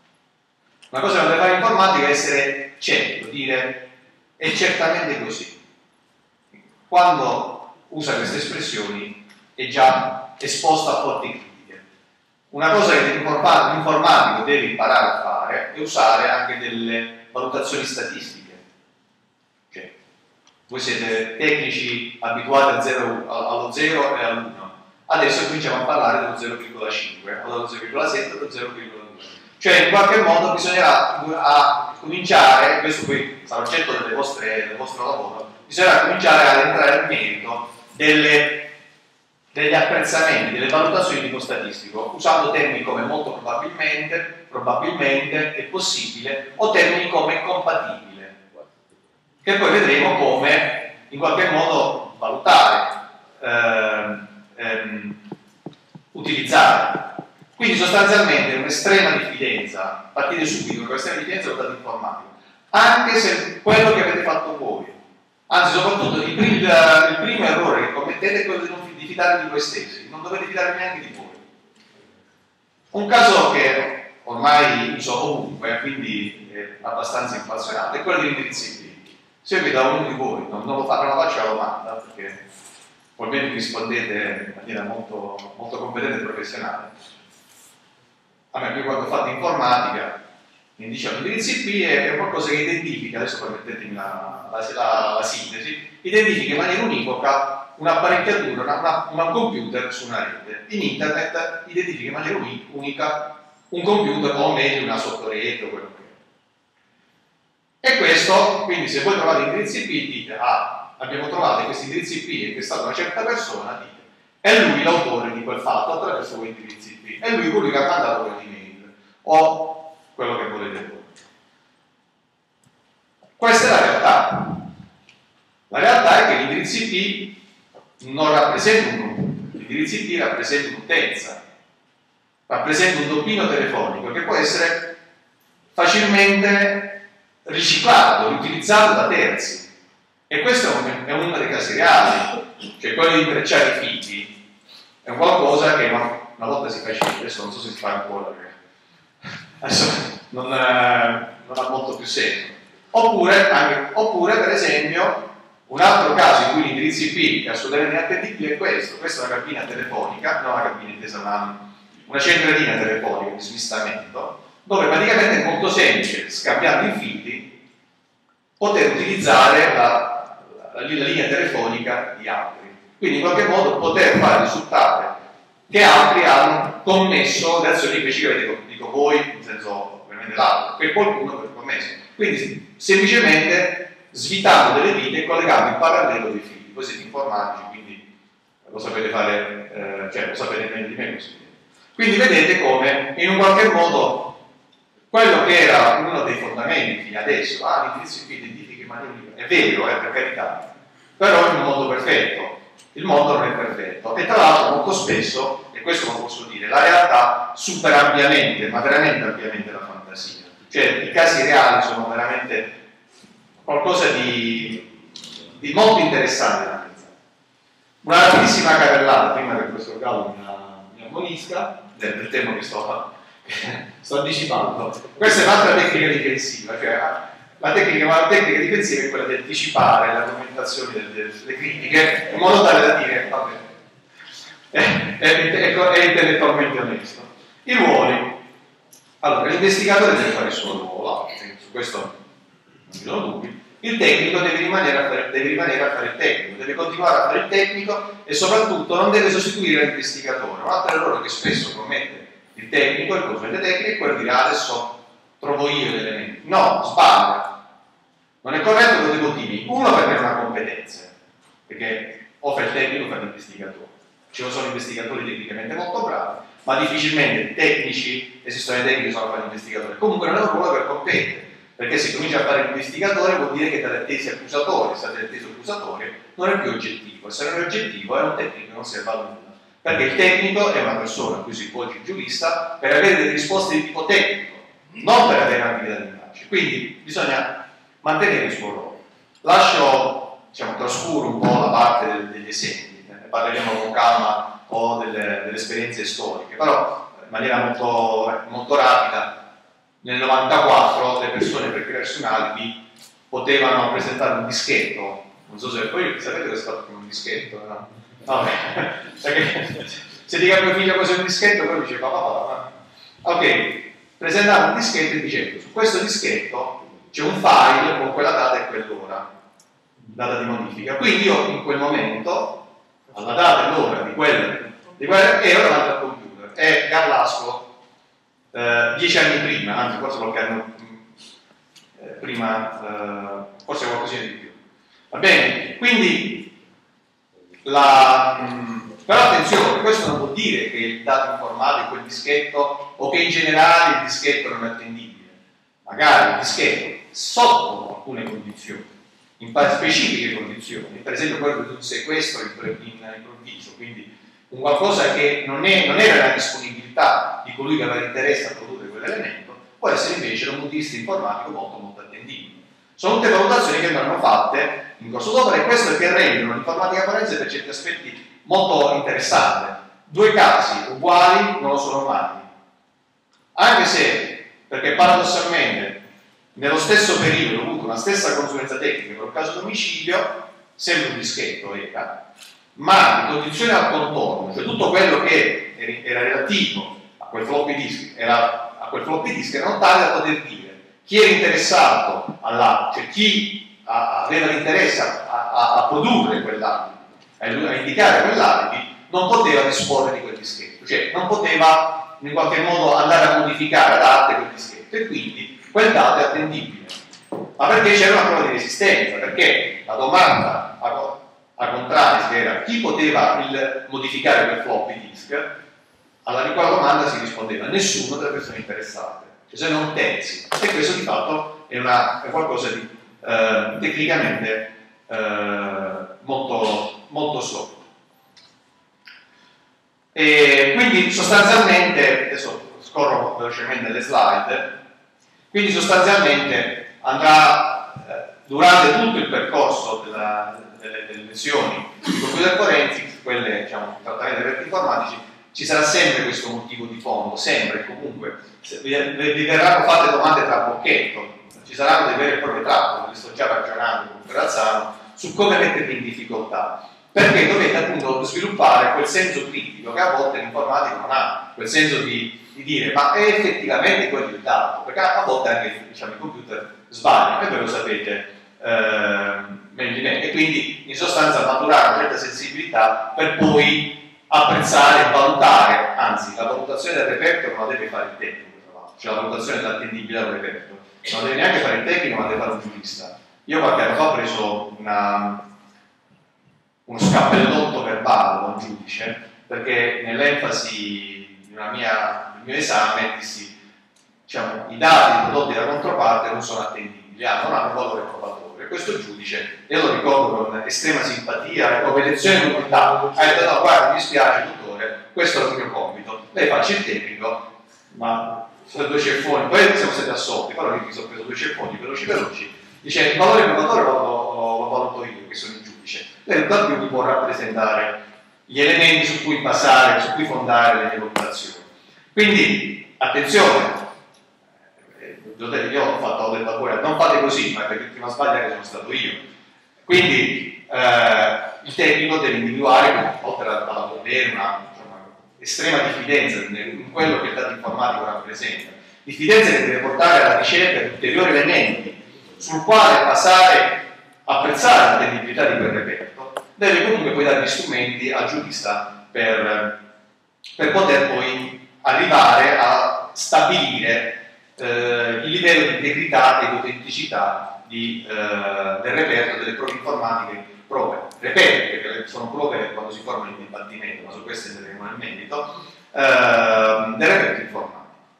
è essere certo, dire è certamente così. Quando usa queste espressioni è già esposta a forti critiche. Una cosa che l'informatico deve imparare a fare è usare anche delle valutazioni statistiche. Cioè, voi siete tecnici abituati allo 0 e all'1. Adesso cominciamo a parlare dello 0,5 o dello 0,7 o dello 0,2. Cioè in qualche modo bisognerà cominciare, questo poi sarà oggetto del vostro lavoro, bisognerà cominciare ad entrare nel merito degli apprezzamenti, delle valutazioni di tipo statistico, usando termini come molto probabilmente, è possibile, o termini come compatibile, che poi vedremo come in qualche modo valutare, utilizzare. Quindi sostanzialmente un'estrema diffidenza, partite subito con questa diffidenza del dato informatico, anche se quello che avete fatto voi, anzi soprattutto il primo errore che commettete è quello di fidare di voi stessi, non dovete fidare neanche di voi. Un caso che ormai uso ovunque, quindi è abbastanza inflazionato, è quello degli indirizzi IP. Se io vi do uno di voi, non la faccio la domanda, perché almeno rispondete in maniera molto, molto competente e professionale. A me, quando ho fatto informatica, mi dicevano l'indirizzo IP è qualcosa che identifica, adesso permettetemi la sintesi, identifica in maniera univoca un'apparecchiatura, un computer su una rete. In internet identifica in maniera unica un computer o meglio una sottorete o quello che è. E questo, quindi se voi trovate indirizzi IP dite, abbiamo trovato questi indirizzi IP e che è stata una certa persona, dite, è lui l'autore di quel fatto attraverso quei indirizzi IP. È lui colui che ha mandato quell'email o quello che volete voi. Questa è la realtà. La realtà è che l'indirizzo IP non rappresenta un computer, l'indirizzo IP rappresenta un'utenza, rappresenta un doppino telefonico che può essere facilmente riciclato, riutilizzato da terzi. E questo è uno dei casi reali, cioè quello di intrecciare i fili è un qualcosa che una volta si faceva, adesso non so se si fa ancora, adesso non ha molto più senso. Oppure per esempio, un altro caso in cui l'indirizzo IP è assolutamente inattendibile è questo. Questa è una cabina telefonica, non una cabina intesa una centralina telefonica di smistamento, dove praticamente è molto semplice, scambiando i fili, poter utilizzare la linea telefonica di altri. Quindi in qualche modo poter far risultare che altri hanno commesso le azioni invece che dico voi, in senso ovviamente l'altro, che qualcuno ha commesso. Quindi semplicemente svitando delle vite e collegando in parallelo dei fili. Voi siete informatici, quindi lo sapete fare, cioè lo sapete meglio di me così. Quindi vedete come in un qualche modo quello che era uno dei fondamenti fino adesso, l'indirizzo IP identifica rimani libero. È vero, per carità, però in un mondo perfetto. Il mondo non è perfetto e tra l'altro molto spesso, e questo lo posso dire, la realtà supera ampiamente, ma veramente ampiamente la fantasia. Cioè i casi reali sono veramente qualcosa di molto interessante da analizzare. Una rapidissima carrellata, prima che questo gallo mi ammonisca, del tema che sto anticipando. Questa è un'altra tecnica difensiva, cioè la tecnica difensiva è quella di anticipare le argomentazioni delle critiche in modo tale da dire vabbè, è intellettualmente onesto. I ruoli. Allora, l'investigatore deve fare il suo ruolo, su questo non ci sono dubbi. Il tecnico deve rimanere a fare il tecnico, deve continuare a fare il tecnico e soprattutto non deve sostituire l'investigatore. Un altro errore che spesso commette il tecnico, il consulente tecnico, è quello di dire adesso trovo io gli elementi. No, sbaglia. Non è corretto per due motivi. Uno, perché non ha competenze, perché o fa il tecnico o fa l'investigatore. Ci sono investigatori tecnicamente molto bravi, ma difficilmente tecnici, esistono dei tecnici che sono a fare l'investigatore. Comunque non è un ruolo che compete, perché se comincia a fare l'investigatore vuol dire che dalle tesi accusatorie, se dalle tesi accusatorie non è più oggettivo, e se non è oggettivo è un tecnico che non serve a nulla. Perché il tecnico è una persona a cui si poggia il giurista per avere delle risposte di tipo tecnico, non per avere un'attività di indagine. Quindi bisogna mantenere il suo ruolo. Lascio, trascuro un po' la parte degli esempi, ne parleremo con calma o delle esperienze storiche, però in maniera molto rapida, nel 94 le persone per crearsi un alibi potevano presentare un dischetto, non so se poi sapete cosa è stato un dischetto, no? Perché se dica a mio figlio cos'è un dischetto, poi dice papà. Ok, presentava un dischetto e diceva su questo dischetto c'è un file con quella data e quell'ora, data di modifica. Quindi io in quel momento, alla data e l'ora di quella ero davanti al computer e Garlasco 10 anni prima, anzi forse qualche anno prima, forse qualcosina di più. Va bene? Quindi però attenzione, questo non vuol dire che il dato informatico, quel dischetto, o che in generale il dischetto non è attendibile. Magari il dischetto sotto alcune condizioni, in specifiche condizioni, per esempio quello di un sequestro improvviso, quindi un qualcosa che non era la disponibilità di colui che aveva interesse a produrre quell'elemento, può essere invece da un punto di vista informatico molto attendibile. Sono tutte valutazioni che andranno fatte in corso d'opera e questo è che rendono l'informatica forense per certi aspetti molto interessante. Due casi uguali non lo sono mai, anche se, perché paradossalmente nello stesso periodo ho avuto una stessa consulenza tecnica per un caso di omicidio, sempre un dischetto era, ma le condizioni al contorno, cioè tutto quello che era relativo a quel floppy disk erano tali da poter dire chi era interessato cioè chi aveva l'interesse a produrre quell'alibi, a indicare quell'alibi, non poteva disporre di quel dischetto, cioè non poteva in qualche modo andare a modificare ad arte quel dischetto e quindi quel dato è attendibile. Ma perché c'era una prova di resistenza? Perché la domanda a contrario era chi poteva modificare quel floppy disk, alla quale domanda si rispondeva nessuno delle persone interessate, cioè se non terzi, e questo di fatto è qualcosa di tecnicamente molto slow. E quindi sostanzialmente, adesso scorro velocemente le slide, quindi sostanzialmente andrà durante tutto il percorso delle lezioni di computer forensics, quelle trattamenti di reati informatici, ci sarà sempre questo motivo di fondo, sempre, comunque vi verranno fatte domande tra bocchetto, ci saranno dei veri e propri trappole, sto già ragionando con Ferrazzano su come metterli in difficoltà, perché dovete appunto sviluppare quel senso critico che a volte l'informatico non ha, quel senso di dire ma è effettivamente quello il dato, perché a volte anche i computer sbagliano e voi lo sapete meglio di me, e quindi in sostanza maturare una certa sensibilità per poi apprezzare e valutare, anzi la valutazione del reperto non la deve fare il tecnico, cioè la valutazione dell'attendibilità del reperto non deve neanche fare il tecnico ma deve fare un giurista. Io qualche anno fa ho preso uno scappellotto verbale da un giudice perché nell'enfasi del mio esame dissi i dati prodotti dalla controparte non sono attendibili, non hanno valore probatorio, e questo giudice, io lo ricordo con estrema simpatia e con elezione di umiltà, ha detto no, guarda, mi dispiace dottore, questo è il mio compito, lei faccia il tecnico, ma sono 2 ceffoni, poi siamo stati assolti, però lì mi sono preso 2 ceffoni veloci, dice il valore provatore lo valuto io, che sono il giudice, lei tutt'al più mi può rappresentare gli elementi su cui basare, su cui fondare le mie valutazioni. Quindi, attenzione, io ho detto a voi, non fate così, ma perché prima sbagliare sono stato io. Quindi il tecnico deve individuare, oltre ad avere una estrema diffidenza in quello che il dato informatico rappresenta, diffidenza che deve portare alla ricerca di ulteriori elementi sul quale basare, apprezzare l'attendibilità di quel reperto, deve comunque poi dare gli strumenti al giurista per poter poi arrivare a stabilire il livello di integrità e di autenticità del reperto delle prove informatiche, prove, reperti, perché sono prove quando si formano in dibattimento, ma su questo entreremo nel merito, del reperto informatico.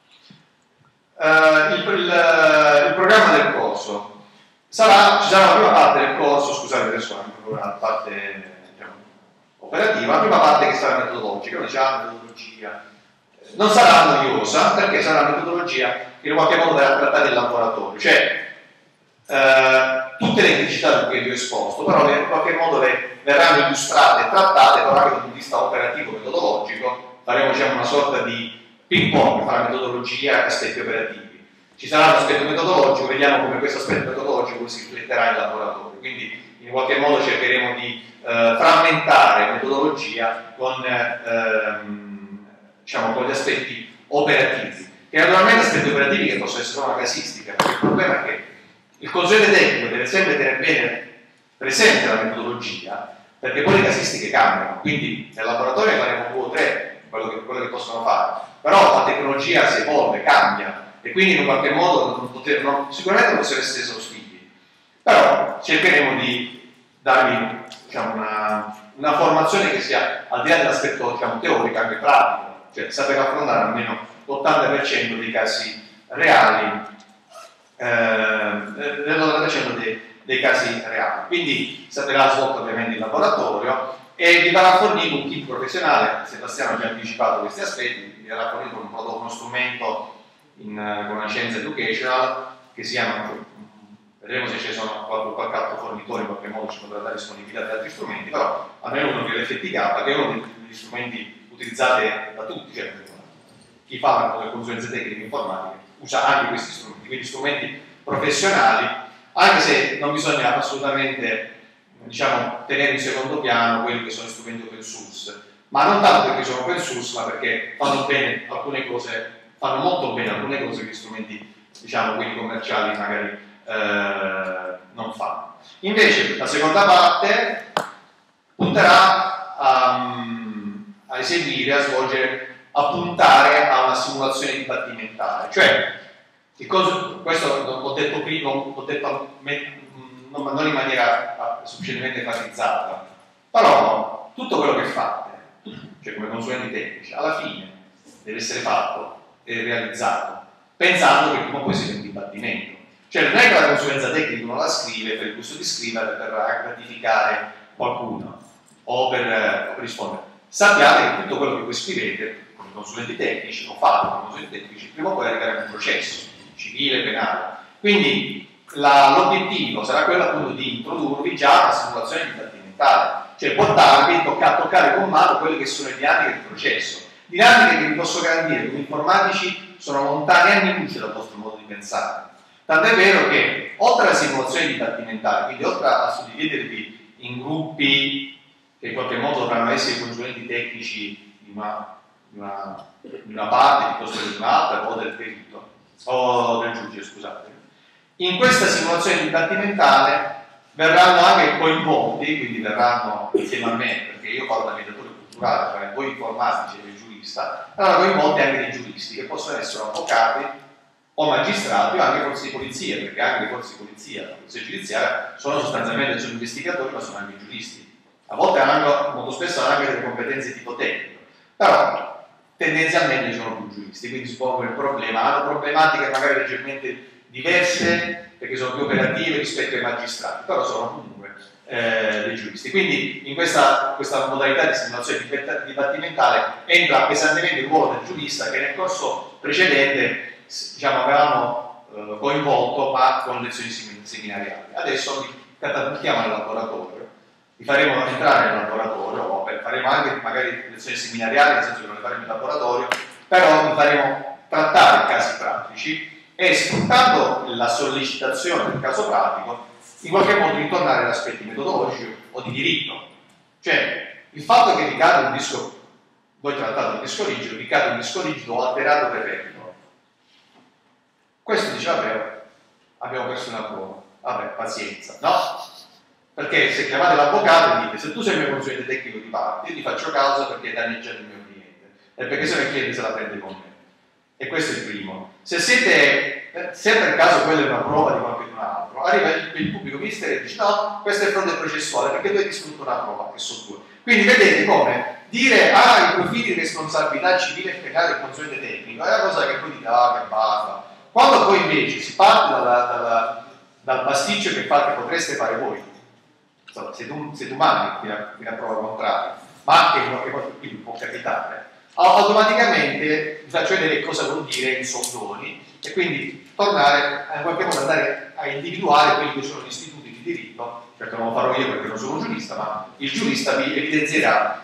Il programma del corso ci sarà una prima parte del corso, scusate adesso la parte operativa, la prima parte che sarà metodologica, metodologia. Non sarà noiosa perché sarà una metodologia che in qualche modo verrà trattata in laboratorio, cioè tutte le criticità che vi ho esposto, però in qualche modo verranno illustrate e trattate però anche dal punto di vista operativo, metodologico. Faremo una sorta di ping pong tra metodologia e aspetti operativi. Ci sarà un aspetto metodologico, vediamo come questo aspetto metodologico si rifletterà in laboratorio, quindi in qualche modo cercheremo di frammentare metodologia con gli aspetti operativi, che naturalmente aspetti operativi che possono essere una casistica, perché il problema è che il consulente tecnico deve sempre tenere bene presente la metodologia, perché poi le casistiche cambiano, quindi nel laboratorio faremo 2 o 3 quello che possono fare, però la tecnologia si evolve, cambia, e quindi in qualche modo sicuramente non possono essere esaustivi, però cercheremo di darvi una formazione che sia al di là dell'aspetto teorico, anche pratico, cioè saper affrontare almeno l'80% dei casi reali, l'80% dei casi reali. Quindi verrà svolto ovviamente in laboratorio e vi verrà fornito un team professionale. Sebastiano ha già anticipato questi aspetti, vi verrà fornito uno strumento con una scienza educational che vedremo se ci sono qualche altro fornitore, in qualche modo ci potrà dare disponibilità di altri strumenti, però almeno uno che è l'FTK, che è uno degli strumenti utilizzati da tutti, cioè chi fa le consulenze tecniche informatiche usa anche questi strumenti, quindi strumenti professionali, anche se non bisogna assolutamente tenere in secondo piano quelli che sono gli strumenti open source, ma non tanto perché sono open source, ma perché fanno molto bene alcune cose che gli strumenti quelli commerciali magari non fanno. Invece la seconda parte punterà a eseguire, a svolgere, a puntare a una simulazione dibattimentale, cioè questo ho detto prima, non in maniera sufficientemente enfatizzata, però tutto quello che fate, cioè come consulenti tecnici, alla fine deve essere fatto e realizzato pensando che prima o poi sia un dibattimento. Cioè non è che la consulenza tecnica uno la scrive per il gusto di scrivere, per gratificare qualcuno o per rispondere. Sappiate che tutto quello che voi scrivete come consulenti tecnici o fate come consulenti tecnici prima o poi arriverà in un processo civile, penale. Quindi l'obiettivo sarà quello appunto di introdurvi già una simulazione dibattimentale, cioè portarvi a toccare con mano quelle che sono le dinamiche del processo. Dinamiche che vi posso garantire che gli informatici sono lontani anni luce dal vostro modo di pensare. Tant'è vero che, oltre alla simulazione dibattimentale, quindi oltre a suddividervi in gruppi che in qualche modo dovranno essere i consulenti tecnici di una parte piuttosto che di un'altra, o del perito, o del giudice, scusate, in questa simulazione dibattimentale verranno anche coinvolti, quindi verranno insieme a me, perché io parlo da mediatore culturale, cioè voi informatici e il giurista, verranno coinvolti anche dei giuristi, che possono essere avvocati o magistrati o anche forze di polizia, perché anche le forze di polizia, la polizia giudiziaria sono sostanzialmente investigatori ma sono anche giuristi. A volte molto spesso hanno anche delle competenze di tipo tecnico, però tendenzialmente sono più giuristi, quindi si pongono il problema, hanno problematiche magari leggermente diverse perché sono più operative rispetto ai magistrati, però sono comunque dei giuristi. Quindi in questa modalità di simulazione dibattimentale entra pesantemente il ruolo del giurista che nel corso precedente diciamo, avevamo coinvolto ma con lezioni seminariali. Adesso li catapultiamo nel laboratorio, li faremo entrare nel laboratorio, o faremo anche magari lezioni seminariali, nel senso che non le faremo in laboratorio, però li faremo trattare casi pratici e sfruttando la sollecitazione del caso pratico in qualche modo ritornare ad aspetti metodologici o di diritto. Cioè, il fatto che ricade un disco, voi trattate un disco rigido, ricade un disco rigido o alterato reperito. Questo dice, vabbè, abbiamo perso una prova, vabbè, pazienza, no? Perché se chiamate l'avvocato e dite, se tu sei il mio consulente tecnico di parte, io ti faccio causa perché hai danneggiato il mio cliente, e perché se no il cliente se la prende con me. E questo è il primo. Se per caso quella è una prova di qualcun altro, arriva il pubblico ministero e dice no, questo è fronte processuale perché tu hai distrutto una prova, che sono due. Quindi vedete come dire i profili di responsabilità civile e penale del consulente tecnico è una cosa che poi dite che basta. Quando poi invece si parte dal pasticcio che potreste fare voi, insomma, siete umani fino a prova contraria, ma che quindi può capitare, automaticamente vi faccio vedere cosa vuol dire in soldoni e quindi tornare in qualche modo andare a individuare quelli che sono gli istituti di diritto, certo non lo farò io perché non sono un giurista, ma il giurista vi evidenzierà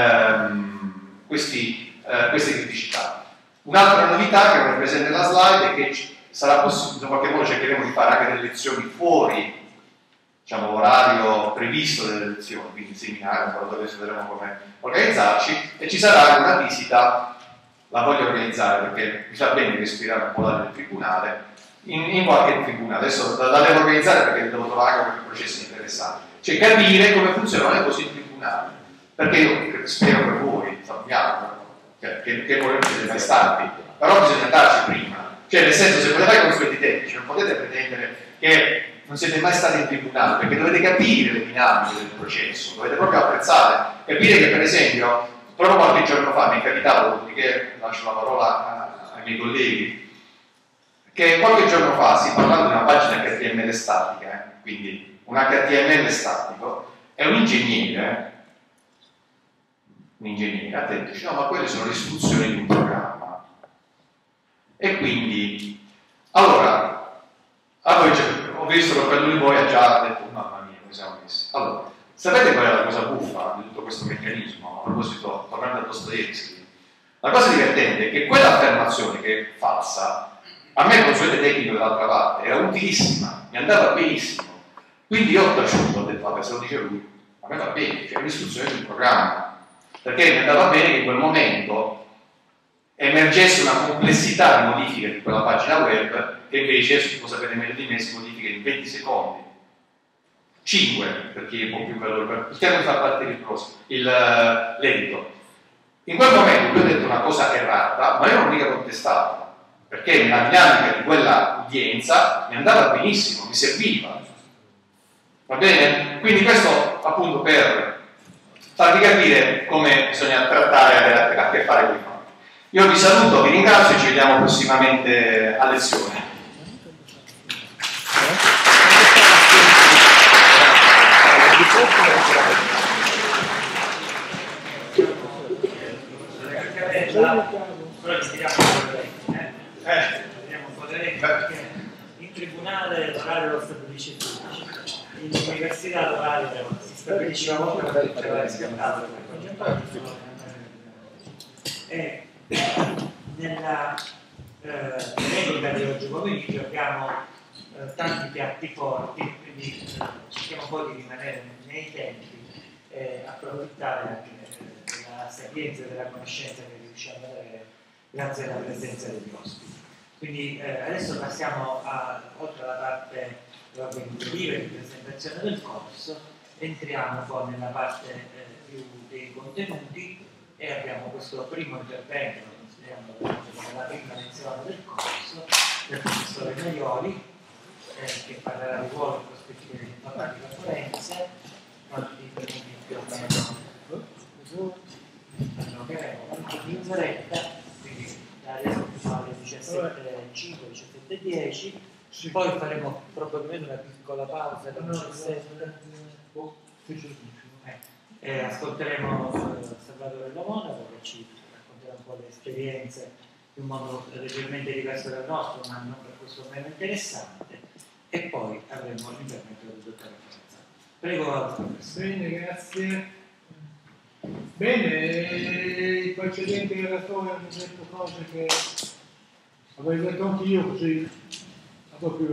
queste criticità. Un'altra novità che non è presente nella slide è che sarà possibile, in qualche modo cercheremo di fare anche delle lezioni fuori, diciamo, l'orario previsto delle lezioni, quindi seminari, adesso vedremo come organizzarci, e ci sarà una visita, la voglio organizzare perché mi fa bene respirare un po' dal tribunale, in qualche tribunale, adesso la devo organizzare perché devo trovare anche qualche processo interessante, cioè capire come funzionano le cose in tribunale, perché io spero per voi, sappiamo, che voi non siete mai stati, però bisogna andarci prima, cioè nel senso se volete fare consulenti tecnici non potete pretendere che non siete mai stati in tribunale, perché dovete capire le dinamiche del processo, dovete proprio apprezzare, capire che per esempio, proprio qualche giorno fa mi è capitato, dopodiché lascio la parola ai miei colleghi, che qualche giorno fa si parlava di una pagina HTML statica, quindi un HTML statico, e un ingegnere ha detto, dice, no, ma quelle sono le istruzioni di un programma. E quindi, allora, ho visto che quello di voi ha già detto, mamma mia, come siamo messi. Allora, sapete qual è la cosa buffa di tutto questo meccanismo? A proposito, tornando a Dostoevsky, la cosa divertente è che quell'affermazione che è falsa, a me il consulente tecnico dall'altra parte era utilissima, mi andava benissimo. Quindi io ho taciuto, ho detto, vabbè, se lo dice lui, a me va bene, cioè l'istruzione di un programma. Perché mi andava bene che in quel momento emergesse una complessità di modifiche di quella pagina web che invece, lo sapete meglio di me, si modifica in 20 secondi. 5 per chi è un po' più veloce, il tempo di far partire l'edito. In quel momento io ho detto una cosa errata, ma io non l'ho mica contestato, perché nella dinamica di quella udienza mi andava benissimo, mi serviva. Va bene? Quindi questo appunto per farvi capire come bisogna trattare e avere a che fare con i fatti. Io vi saluto, vi ringrazio e ci vediamo prossimamente a lezione. In tribunale l'orario lo stabilisce il giudice, in università l'orario si stabilisce una volta per tutte le riscattato e nella replica di oggi pomeriggio abbiamo tanti piatti forti, quindi cerchiamo poi di rimanere nei tempi e approfittare anche della sapienza e della conoscenza che riusciamo ad avere grazie alla presenza degli ospiti. Quindi adesso passiamo oltre alla parte organizzativa di presentazione del corso, entriamo poi nella parte più dei contenuti e abbiamo questo primo intervento, lo consideriamo la prima lezione del corso, del professore Maioli, che parlerà di ruolo e prospettive dell'informatica forense, quanti minuti più o meno mezz'oretta, quindi adesso alle 17:05, 17:10, Poi faremo probabilmente una piccola pausa ascolteremo Salvatore Lomonaco che ci racconterà un po' le esperienze in un modo leggermente diverso dal nostro, ma non per questo meno interessante, e poi avremo l'intervento del dottore Forza. Prego, professore. Bene, grazie. Bene, il precedente relatore ha detto cose che avrei detto anch'io, così vado più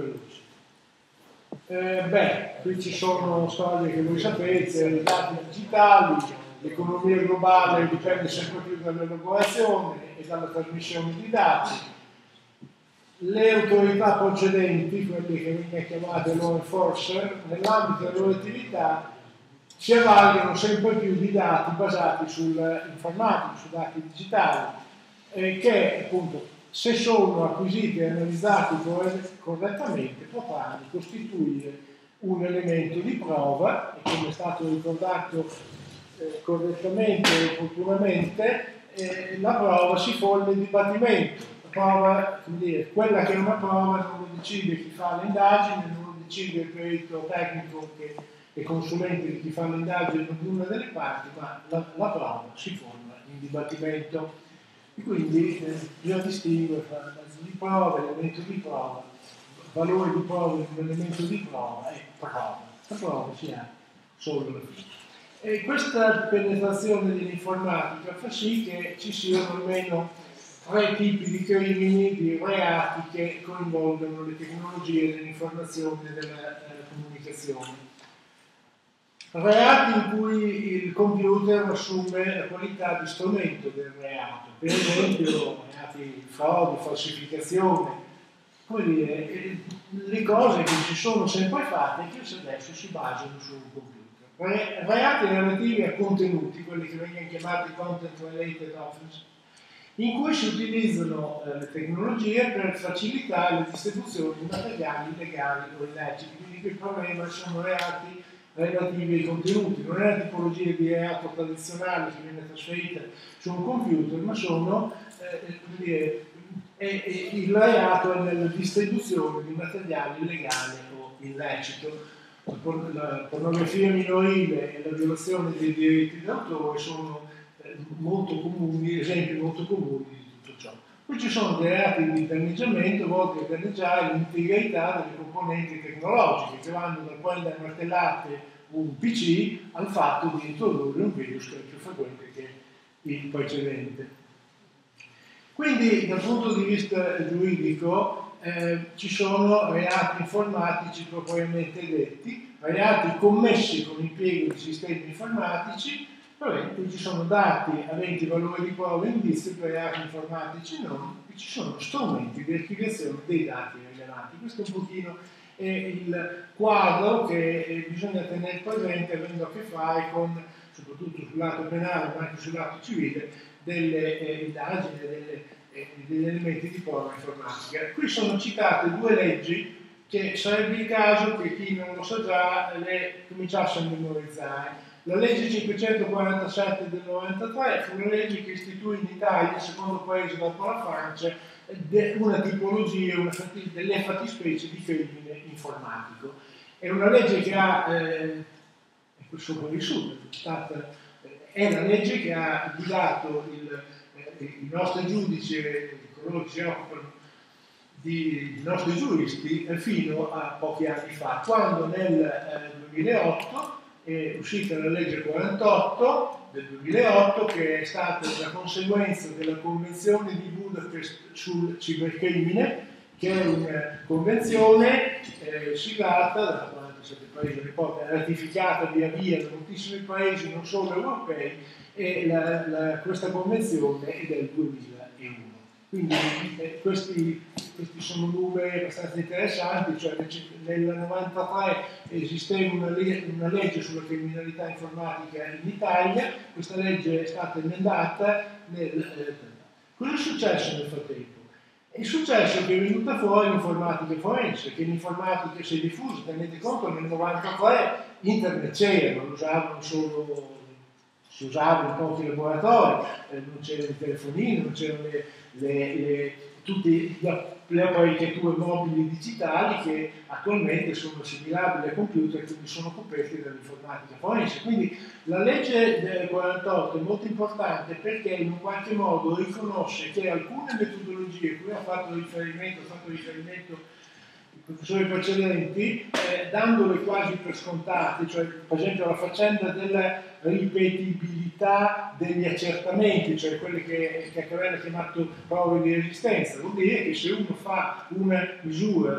veloce. Qui ci sono storie che voi sapete, i dati digitali, l'economia globale dipende sempre più dall'elaborazione e dalla trasmissione di dati. Le autorità procedenti, quelle che vengono chiamate law enforcer, nell'ambito delle loro attività si avvalgono sempre più di dati basati sull'informatica, su dati digitali, che appunto, se sono acquisiti e analizzati correttamente, potranno costituire un elemento di prova, e come è stato ricordato correttamente e opportunamente, la prova si forma in dibattimento. La prova, come dire, quella che è una prova non lo decide chi fa le indagini, non lo decide il perito tecnico che è consulente di chi fa l'indagine in ognuna delle parti, ma la prova si forma in dibattimento. E quindi bisogna distinguere tra mezzo di prova, elemento di prova, valore di prova di un elemento di prova e prova. La prova si ha solo la fine. E questa penetrazione dell'informatica fa sì che ci siano almeno 3 tipi di crimini, di reati che coinvolgono le tecnologie dell'informazione e della comunicazione. Reati in cui il computer assume la qualità di strumento del reato, per esempio reati di frode, falsificazione, come dire, le cose che si sono sempre fatte e che adesso si basano su un computer. Reati relativi a contenuti, quelli che vengono chiamati content related offense, in cui si utilizzano le tecnologie per facilitare la distribuzione di materiali illegali o illeciti. Quindi il problema sono reati relativi ai contenuti, non è la tipologia di reato tradizionale che viene trasferita su un computer, ma sono il reato è nella distribuzione di materiale illegale o illecito. La pornografia minorile e la violazione dei diritti d'autore sono molto comuni, esempi molto comuni di tutto ciò. Poi ci sono dei reati di danneggiamento volti a danneggiare l'integrità delle componenti tecnologiche che vanno dal prendere martellate un PC al fatto di introdurre un virus che è più frequente che il precedente. Quindi dal punto di vista giuridico ci sono reati informatici propriamente detti, reati commessi con l'impiego di sistemi informatici, poi ci sono dati aventi valore di prova e indizio per reati informatici non, e ci sono strumenti di archiviazione dei dati rilevanti. Questo è un pochino il quadro che bisogna tenere presente avendo a che fare con, soprattutto sul lato penale ma anche sul lato civile, delle indagini, degli elementi di prova informatica. Qui sono citate 2 leggi che sarebbe il caso che chi non lo sa già le cominciasse a memorizzare. La legge 547 del 93 fu una legge che istituì in Italia, il secondo paese dopo la Francia, una tipologia, delle fattispecie di crimine informatico. È una legge che ha, è una legge che ha guidato i nostri giudici, coloro che si occupano i nostri giuristi, fino a pochi anni fa, quando nel 2008 è uscita la legge 48 del 2008, che è stata la conseguenza della Convenzione di Budapest sul cibercrimine, che è una convenzione siglata da 47 paesi, poi ratificata via via da moltissimi paesi, non solo europei, e questa convenzione è del 2001. Quindi questi sono numeri abbastanza interessanti, cioè nel 1993 esisteva una legge sulla criminalità informatica in Italia, questa legge è stata emendata cosa è successo nel frattempo? È successo che è venuta fuori l'informatica forense, che l'informatica si è diffusa. Tenete conto che nel 1993 internet c'era, non lo usavano solo, si usava in pochi laboratori, non c'erano i telefonini, non c'erano tutte le apparecchiature mobili digitali che attualmente sono assimilabili a computer e quindi sono coperti dall'informatica forense. Quindi la legge del 48 è molto importante perché in un qualche modo riconosce che alcune metodologie a cui ha fatto riferimento i professori precedenti, dandole quasi per scontate, cioè per esempio la faccenda della ripetibilità degli accertamenti, cioè quelle che Cacchiavelli ha chiamato prove di resistenza, vuol dire che se uno fa una misura,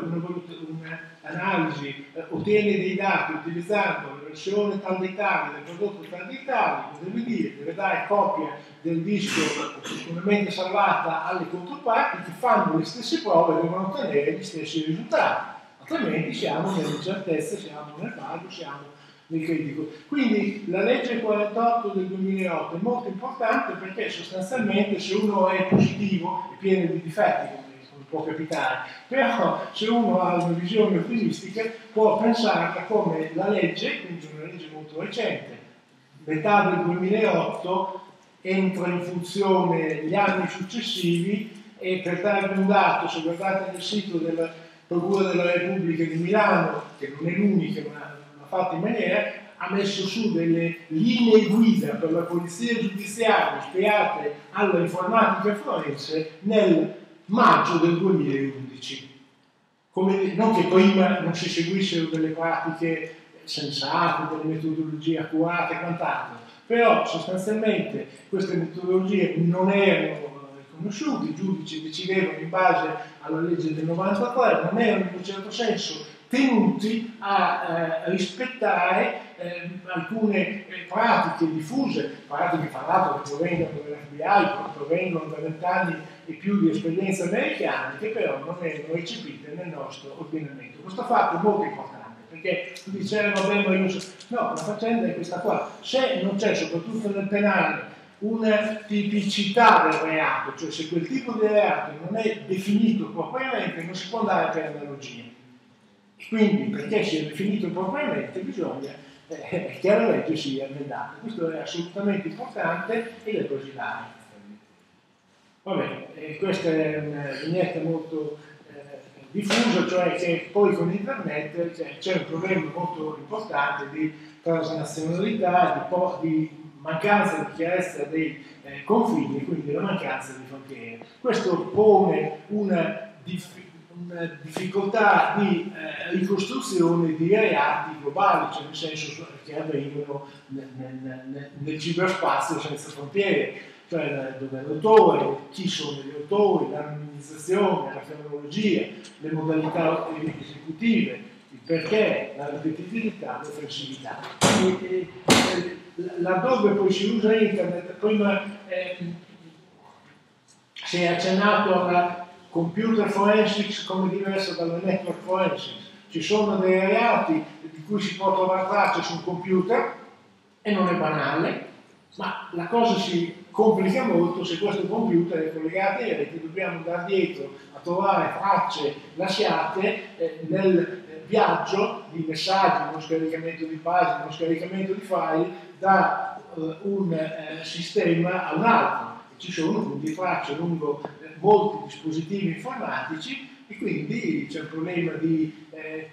un'analisi, ottiene dei dati utilizzando la versione tal dei tali del prodotto tal dei tali, deve dare copia del disco sicuramente salvata alle controparti che fanno le stesse prove e devono ottenere gli stessi risultati, altrimenti siamo nell'incertezza, siamo nel vago, siamo nel critico. Quindi la legge 48 del 2008 è molto importante perché sostanzialmente se uno è positivo è pieno di difetti, come può capitare, però se uno ha una visione ottimistica può pensarla come la legge, quindi una legge molto recente, metà del 2008, entra in funzione gli anni successivi e per darvi un dato, se guardate nel sito della Procura della Repubblica di Milano, che non è l'unica ma l'ha fatta in maniera, ha messo su delle linee guida per la polizia giudiziaria ispirate all'informatica forense nel maggio del 2011. Non che prima non si seguissero delle pratiche sensate, delle metodologie accurate e quant'altro, però sostanzialmente queste metodologie non erano riconosciute, i giudici decidevano in base alla legge del 93, non erano in un certo senso tenuti a rispettare alcune pratiche diffuse, pratiche fra l'altro che provengono dall'FBI, provengono da 20 anni e più di esperienza americana, che però non erano recepite nel nostro ordinamento. Questo fatto è molto importante, perché tu dici, vabbè, ma io so... No, la faccenda è questa qua. Se non c'è, soprattutto nel penale, una tipicità del reato, cioè se quel tipo di reato non è definito propriamente, non si può andare per analogia. Quindi, perché sia definito propriamente, bisogna che la legge sia emendata. Questo è assolutamente importante ed è così là. Vabbè, questa è una vignetta molto diffusa, cioè che poi con internet c'è un problema molto importante di transnazionalità, di mancanza di chiarezza dei confini, quindi la mancanza di frontiere. Questo pone una difficoltà di ricostruzione di reati globali, cioè nel senso che avvengono nel ciberspazio senza frontiere, cioè dove è l'autore, chi sono gli autori, l'anonimizzazione, la cronologia, le modalità esecutive, il perché, la ripetitività, l'offensività. Laddove poi si usa internet, prima si è accennato alla computer forensics come diverso dalla network forensics. Ci sono dei reati di cui si può trovare traccia su un computer e non è banale, ma la cosa si complica molto se questo computer è collegato in rete, dobbiamo andare dietro a trovare tracce lasciate nel viaggio di messaggi, uno scaricamento di pagine, uno scaricamento di file da un sistema a un altro. Ci sono quindi tracce lungo molti dispositivi informatici e quindi c'è un problema di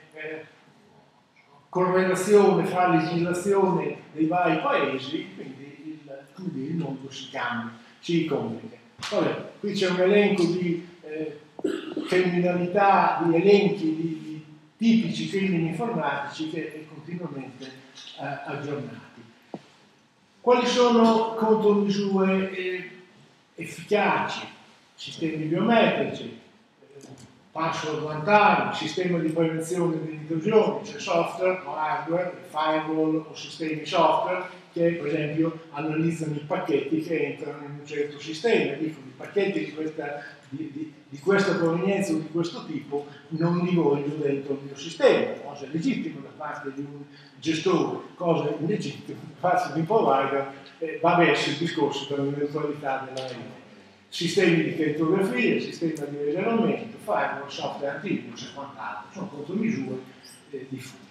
correlazione fra legislazione dei vari paesi, quindi il mondo si cambia, si complica. Vabbè, qui c'è un elenco di criminalità, di elenchi di tipici crimini informatici che è continuamente aggiornati. Quali sono contromisure efficaci? Sistemi biometrici, password one time, sistema di prevenzione delle intrusioni, cioè software o hardware, firewall o sistemi software che per esempio analizzano i pacchetti che entrano in un certo sistema, dicono i pacchetti di questa provenienza o di questo tipo non li voglio dentro il mio sistema, cosa legittima da parte di un gestore, cosa illegittima da parte di un provider, va verso il discorso per la neutralità della rete. Sistemi di crittografia, sistema di riservamento, firewall, software antivirus e quant'altro, sono contromisure diffuse.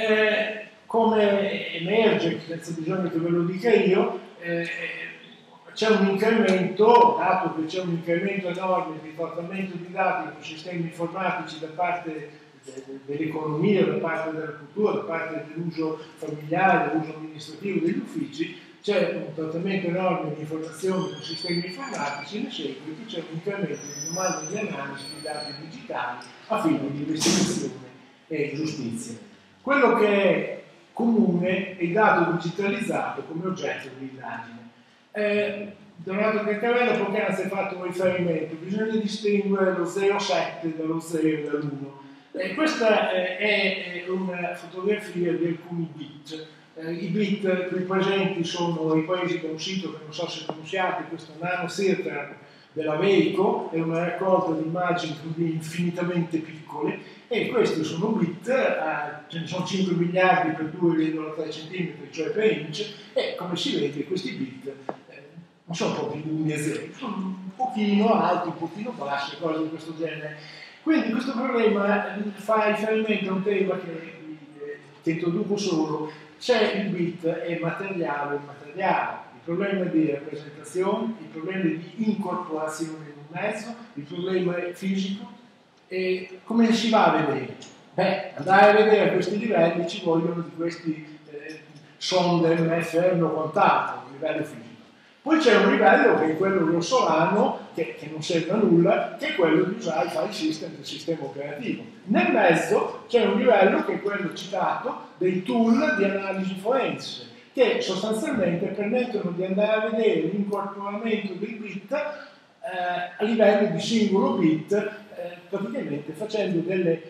Come emerge, senza bisogno che ve lo dica io, c'è un incremento, dato che c'è un incremento enorme di trattamento di dati con sistemi informatici da parte dell'economia, da parte della cultura, da parte dell'uso familiare, dell'uso amministrativo degli uffici, c'è un trattamento enorme di informazioni con sistemi informatici, ne segue che c'è un incremento di domande di analisi di dati digitali a fini di investigazione e giustizia. Quello che è comune è il dato digitalizzato come oggetto di indagine. Donato Caccarella poc'anzi ha fatto un riferimento, bisogna distinguere lo 0,7 dallo 0 e dall'1. Questa è una fotografia di alcuni bit. I bit qui presenti sono ripresi da un sito che non so se conosciate, questo NanoCircle della Veiko, è una raccolta di immagini infinitamente piccole, e questi sono bit, ce ne sono 5 miliardi per 2,3 cm, cioè per inch, e come si vede questi bit non sono proprio numeri zeri, sono un pochino alti, un pochino bassi, cose di questo genere. Quindi questo problema fa riferimento a un tema che introduco solo: c'è il bit è materiale o immateriale, il problema di rappresentazione, il problema di incorporazione in un mezzo, il problema è fisico. E come si va a vedere? Beh, andare a vedere a questi livelli ci vogliono di questi sonde MFM o quant'altro, a livello fisico. Poi c'è un livello che è quello grossolano, che non serve a nulla, che è quello di usare i file system del sistema operativo. Nel mezzo c'è un livello che è quello citato dei tool di analisi forense, che sostanzialmente permettono di andare a vedere l'incorporamento dei bit a livello di singolo bit, praticamente facendo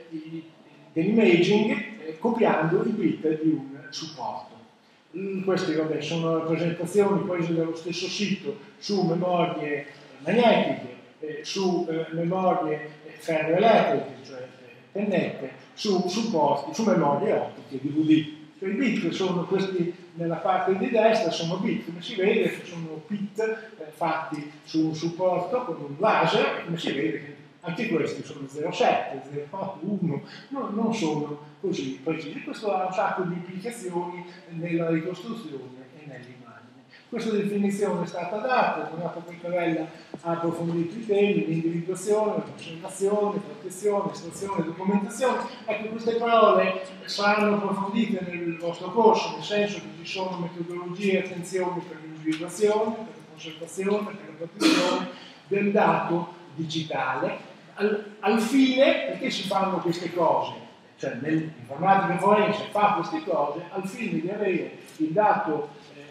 dell'imaging, copiando i bit di un supporto. Queste vabbè, sono rappresentazioni prese dallo stesso sito su memorie magnetiche, su memorie ferroelettriche, cioè pennette, su supporti, su memorie ottiche DVD. Cioè, i bit sono questi, nella parte di destra sono bit, come si vede sono bit fatti su un supporto con un laser, come si vede che anche questi sono 0,7, 0,8, 1, non sono così precisi. Questo ha un sacco di implicazioni nella ricostruzione e nell'immagine. Questa definizione è stata data, Donato Caccarella ha approfondito i temi, l'individuazione, la conservazione, protezione, estrazione, documentazione. Ecco, queste parole saranno approfondite nel vostro corso, nel senso che ci sono metodologie e attenzioni per l'individuazione, per la conservazione, per la protezione del dato digitale, al fine, perché si fanno queste cose? Cioè nell'informatica forense fa queste cose al fine di avere il dato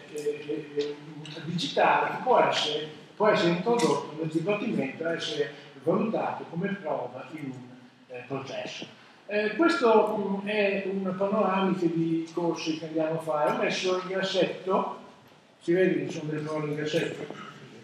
digitale che può essere introdotto nel dibattimento e essere valutato come prova in un processo. Questo è una panoramica di corsi che andiamo a fare. Ho messo il grassetto, si vede che ci sono delle parole in grassetto.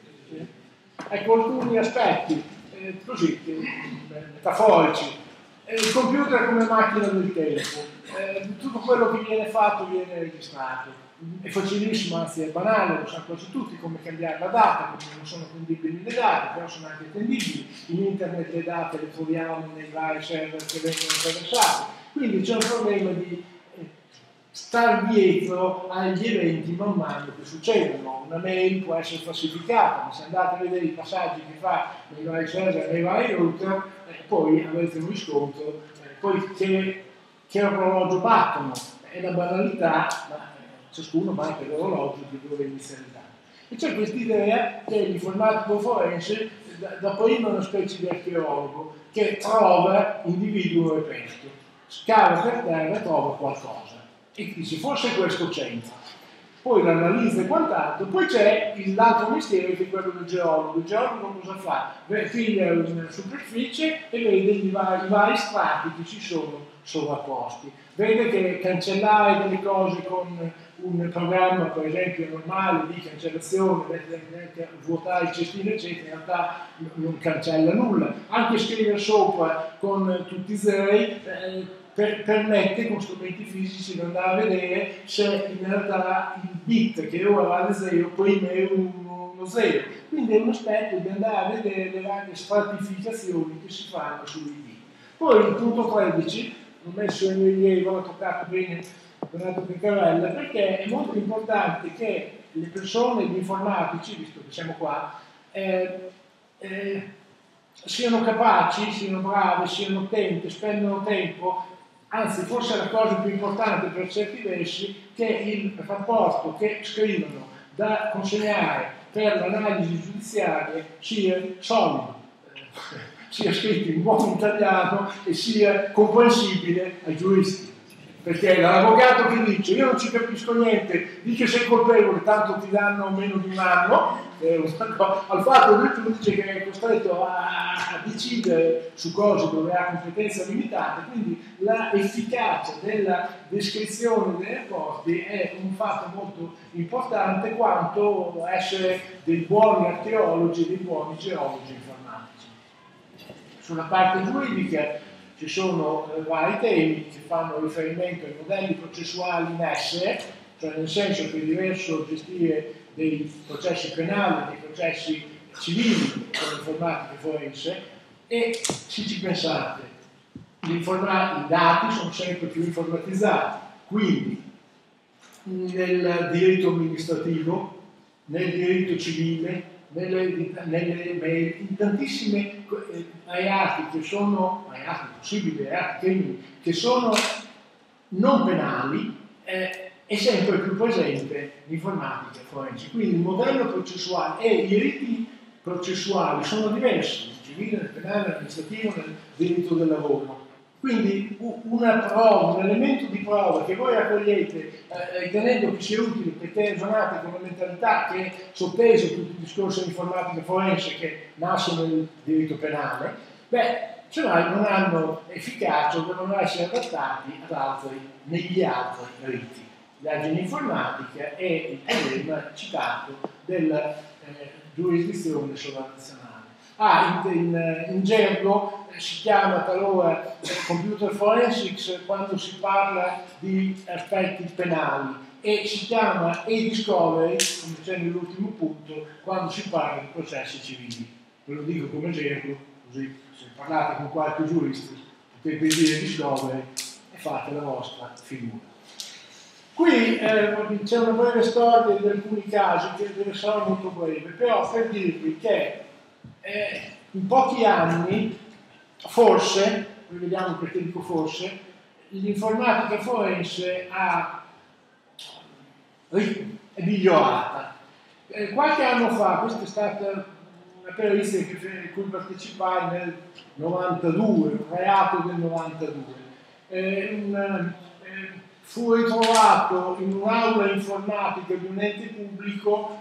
Ecco alcuni aspetti così, metaforici. Il computer come macchina del tempo, tutto quello che viene fatto viene registrato. È facilissimo, anzi è banale, lo sanno quasi tutti come cambiare la data, perché non sono attendibili le date, però sono anche attendibili. In internet le date le troviamo nei vari server che vengono attraversati. Quindi c'è un problema di star dietro agli eventi man mano che succedono. Una mail può essere falsificata, ma se andate a vedere i passaggi che fa nei vari server, nei vari router, poi avrete un riscontro, poi che orologio battono, è la banalità, ma ciascuno marca l'orologio di dove inizia il dato. E c'è questa idea che l'informatico forense da prima è una specie di archeologo che trova, individua un reperto, scava per terra e trova qualcosa. E dice forse questo c'entra, poi l'analizza e quant'altro. Poi c'è l'altro mestiere che è quello del geologo. Il geologo cosa fa? Piglia una superficie e vede i vari strati che ci sono sovrapposti, vede che cancellare delle cose con un programma per esempio normale di cancellazione, vuotare il cestino eccetera, in realtà non cancella nulla. Anche scrivere sopra con tutti i zeri permette con strumenti fisici di andare a vedere se in realtà il bit che ora vale 0 prima è uno 0. Quindi è un aspetto di andare a vedere le varie stratificazioni che si fanno sui bit. Poi il punto 13, l'ho messo in rilievo, l'ho toccato bene Donato Caccarella, perché è molto importante che le persone, gli informatici, visto che siamo qua, siano capaci, siano bravi, siano attenti, spendano tempo, anzi forse la cosa più importante per certi versi, che il rapporto che scrivono da consegnare per l'analisi giudiziaria sia solido, sia scritto in buon italiano e sia comprensibile ai giuristi. Perché l'avvocato che dice io non ci capisco niente, dice sei colpevole, tanto ti danno meno di un anno, al fatto che tu dice che è costretto a decidere su cose dove ha competenza limitata, quindi l'efficacia della descrizione dei rapporti è un fatto molto importante quanto essere dei buoni archeologi e dei buoni geologi informatici. Sulla parte giuridica ci sono vari temi che fanno riferimento ai modelli processuali in essere, cioè nel senso che è diverso gestire dei processi penali, dei processi civili con l'informatica forense, e se ci pensate, i dati sono sempre più informatizzati, quindi nel diritto amministrativo, nel diritto civile, in tantissimi reati che sono possibili reati crimini che sono non penali, è sempre più presente l'informatica forense. Quindi il modello processuale e i riti processuali sono diversi nel civile, nel penale, nell'amministrativo, nel diritto del lavoro. Quindi una prova, un elemento di prova che voi raccogliete ritenendo che sia utile perché ragionate con una mentalità che è sottesa a tutto il discorso di informatica forense che nasce nel diritto penale, cioè non hanno efficacia o devono essere adattati negli altri riti. L'agine informatica e il problema citato della giurisdizione sovranazionale. In gergo si chiama talora computer forensics quando si parla di aspetti penali e si chiama e-discovery, come c'è nell'ultimo punto, quando si parla di processi civili. Ve lo dico come gergo, così se parlate con qualche giurista potete dire discovery e fate la vostra figura. Qui c'è una breve storia di alcuni casi che deve essere molto breve, però per dirvi che in pochi anni, forse, noi vediamo perché dico forse, l'informatica forense è migliorata. Qualche anno fa, questa è stata una perizia a cui partecipai nel 92, un reato del 92. Fu ritrovato in un'aula informatica di un ente pubblico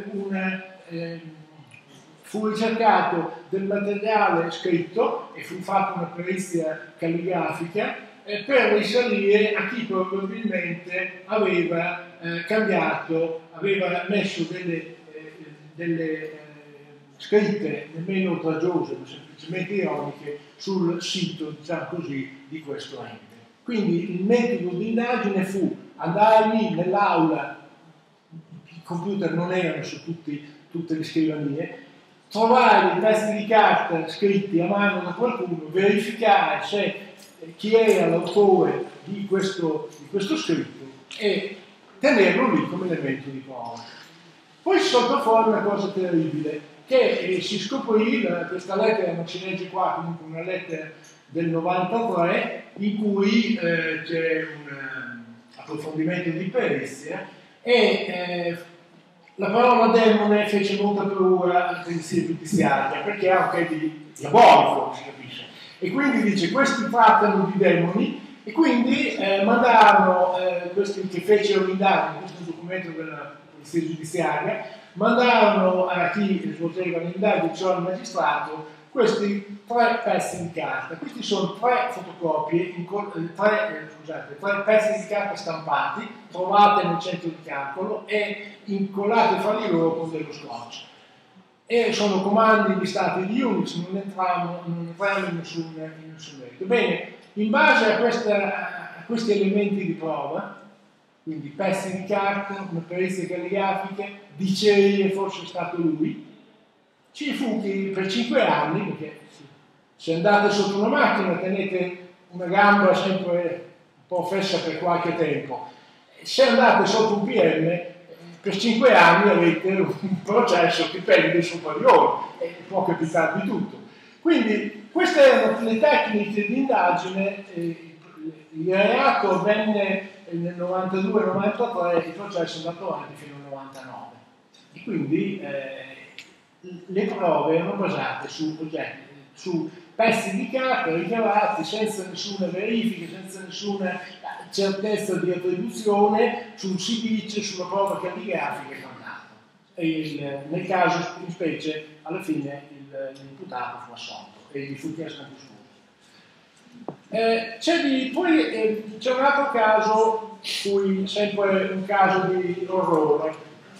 fu ricercato del materiale scritto e fu fatta una perizia calligrafica per risalire a chi probabilmente aveva aveva messo delle scritte nemmeno oltraggiose, ma semplicemente ironiche sul sito, diciamo così, di questo ente. Quindi il metodo di indagine fu andare lì nell'aula, i computer non erano su tutte le scrivanie, trovare i pezzi di carta scritti a mano da qualcuno, verificare se chi era l'autore di questo scritto e tenerlo lì come elemento di prova. Poi si saltò fuori una cosa terribile, che si scoprì, questa lettera non si legge qua, comunque una lettera del 93, in cui c'è un approfondimento di perizia e la parola demone fece molta paura alla polizia giudiziaria perché era anche di diabolico, si capisce. E quindi dice: questi trattano di demoni, e quindi mandarono questi che fecero l'indagine, questo è un documento della polizia giudiziaria, mandarono a chi svolgeva l'indagine, cioè al magistrato, questi 3 pezzi di carta. Questi sono 3 fotocopie, 3 pezzi di carta stampati, trovate nel centro di calcolo e incollate fra di loro con dello scotch. E sono comandi di stati di Unix, non entriamo in nessun merito. Bene, in base a questi elementi di prova, quindi pezzi di carta, una perizia calligrafica, dicerie, forse è stato lui, ci fu che per 5 anni, perché se andate sotto una macchina tenete una gamba sempre un po' fessa per qualche tempo, se andate sotto un PM per 5 anni avete un processo che pende superiore e può capitare di tutto. Quindi queste erano le tecniche di indagine, il reato avvenne nel 92-93, il processo è andato avanti fino al 99 e quindi le prove erano basate su pezzi di carta ricavati senza nessuna verifica, senza nessuna certezza di attribuzione, sul si dice, sulla prova calligrafica e quant'altro. Nel caso in specie alla fine l'imputato fu assolto e gli fu chiesto anche scusa. Poi c'è un altro caso, sempre un caso di orrore.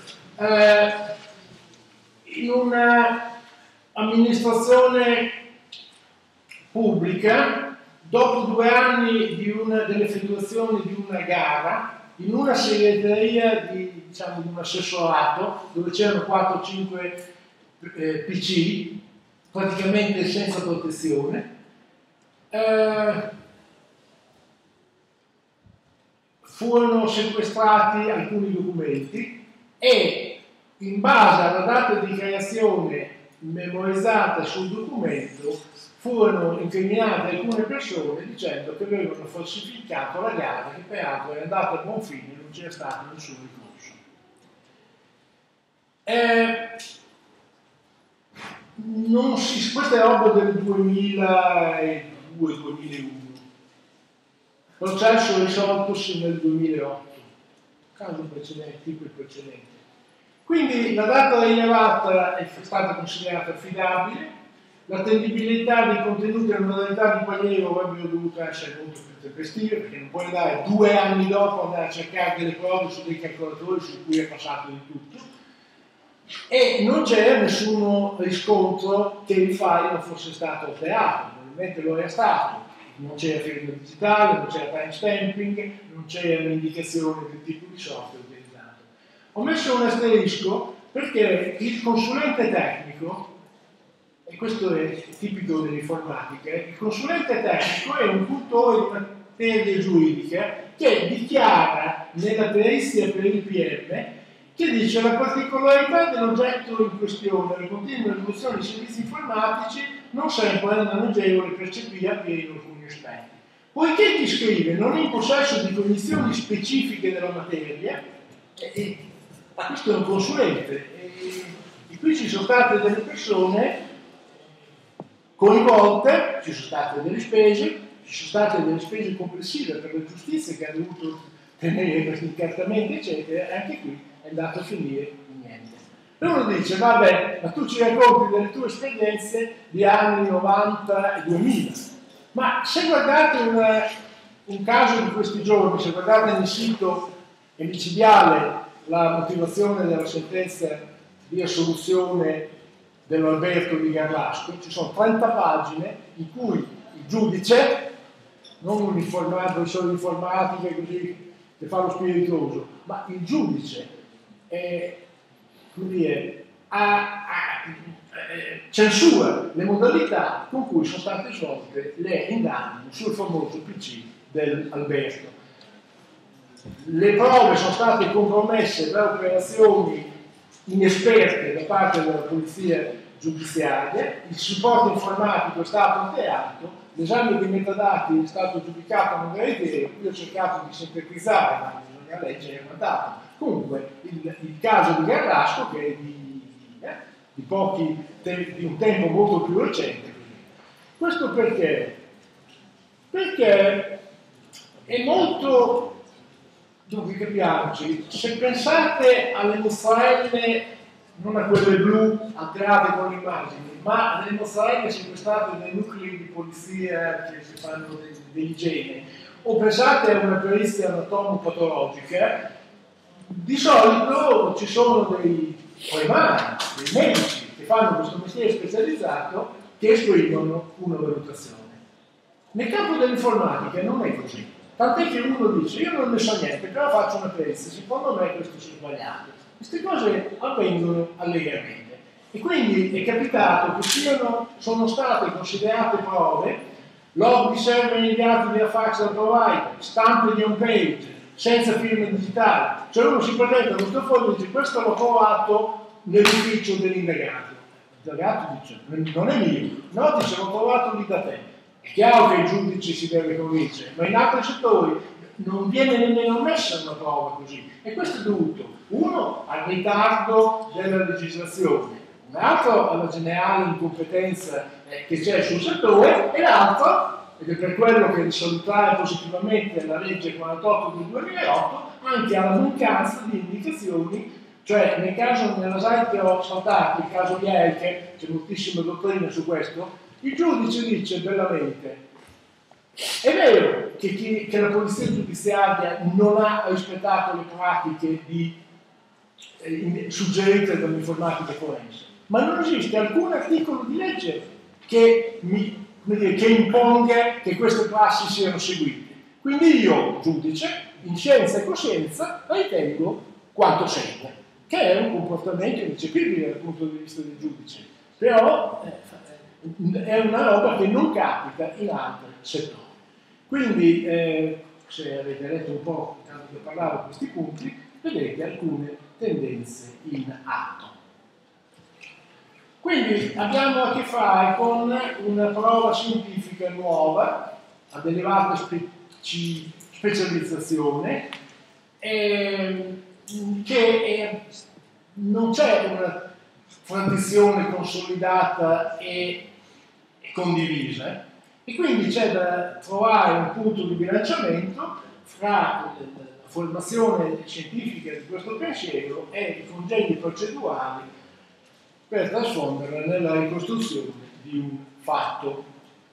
In una amministrazione pubblica, dopo 2 anni dell'effettuazione di una gara, in una segreteria di un assessorato, dove c'erano 4-5 PC, praticamente senza protezione, furono sequestrati alcuni documenti e in base alla data di creazione memorizzata sul documento furono incriminate alcune persone dicendo che avevano falsificato la gara, che peraltro era andata a buon fine e non c'era stato nessun ricorso. Questa è roba del 2002-2001. Processo risoltosi nel 2008, caso precedente, tipo il precedente. Quindi la data rilevata è stata considerata affidabile, l'attendibilità dei contenuti e la modalità di pagliero avrebbero dovuto essere molto più tempestive, perché non puoi andare 2 anni dopo andare a cercare delle prove su dei calcolatori su cui è passato di tutto, e non c'era nessun riscontro che il file non fosse stato operato, probabilmente lo era stato. Non c'era firma digitale, non c'era timestamping, non c'era un'indicazione del tipo di software utilizzato. Ho messo un asterisco perché il consulente tecnico, e questo è tipico dell'informatica, il consulente tecnico è un cultore di materie giuridiche che dichiara nella perizia per il PM che dice la particolarità dell'oggetto in questione, le continue evoluzioni dei servizi informatici non sempre erano agevoli percepire appieno alcuni aspetti. Poiché chi scrive non è in possesso di cognizioni specifiche della materia, questo è un consulente, e qui ci sono state delle persone coinvolte, ci sono state delle spese complessive per la giustizia che ha dovuto tenere questi incartamenti, eccetera, e anche qui è andato a finire niente. E uno dice, vabbè, ma tu ci racconti delle tue esperienze di anni 90 e 2000, ma se guardate un caso di questi giorni, se guardate nel sito emicidiale la motivazione della sentenza di assoluzione dell'Alberto di Garlasco, ci sono 30 pagine in cui il giudice, non un professore di informatica così che fa lo spiritoso, ma il giudice censura le modalità con cui sono state svolte le indagini sul famoso PC dell'Alberto. Le prove sono state compromesse da operazioni inesperte da parte della polizia giudiziaria, il supporto informatico è stato alterato, l'esame dei metadati è stato giudicato non veritiero. Io ho cercato di sintetizzare, ma bisogna leggere e mandato. Comunque, il caso di Garlasco, che è di un tempo molto più recente. Questo perché? Perché è molto... Dunque, capiamoci, se pensate alle mozzarelle, non a quelle blu alterate con le immagini, ma alle mozzarelle sequestrate dai nuclei di polizia che si fanno dell'igiene, o pensate a una perizia anatomopatologica, di solito ci sono dei poemari, dei medici che fanno questo mestiere specializzato che esprimono una valutazione. Nel campo dell'informatica non è così. Tant'è che uno dice, io non ne so niente, però faccio una perizia, secondo me questo si è sbagliato. Queste cose avvengono allegramente. E quindi è capitato che sono state considerate prove, log di server inviati via fax al provider, stampe di home page, senza firme digitali. Cioè uno si presenta questo foglio e dice questo l'ho trovato nell'ufficio dell'indagato. L'indagato dice non è mio, no, dice l'ho trovato lì da te. È chiaro che il giudice si deve convincere, ma in altri settori non viene nemmeno messa una prova così. E questo è dovuto, uno, al ritardo della legislazione, un altro alla generale incompetenza che c'è sul settore, e l'altro, ed è per quello che salutare positivamente la legge 48 del 2008, anche alla mancanza di indicazioni. Cioè, nel caso, nella slide che ho saltato, il caso di Elke, c'è moltissima dottrina su questo, il giudice dice bellamente: è vero che la polizia giudiziaria non ha rispettato le pratiche suggerite dall'informatica forense, ma non esiste alcun articolo di legge che imponga che queste prassi siano seguite. Quindi io, giudice, in scienza e coscienza, ritengo quanto segue, che è un comportamento ineccepibile dal punto di vista del giudice, però è una roba che non capita in altri settori. Quindi, se avete letto un po' tanto che parlavo di questi punti, vedete alcune tendenze in atto. Quindi abbiamo a che fare con una prova scientifica nuova, ad elevata specializzazione, che non c'è una tradizione consolidata e condivisa, e quindi c'è da trovare un punto di bilanciamento fra la formazione scientifica di questo pensiero e i congegni procedurali per trasfonderla nella ricostruzione di un fatto.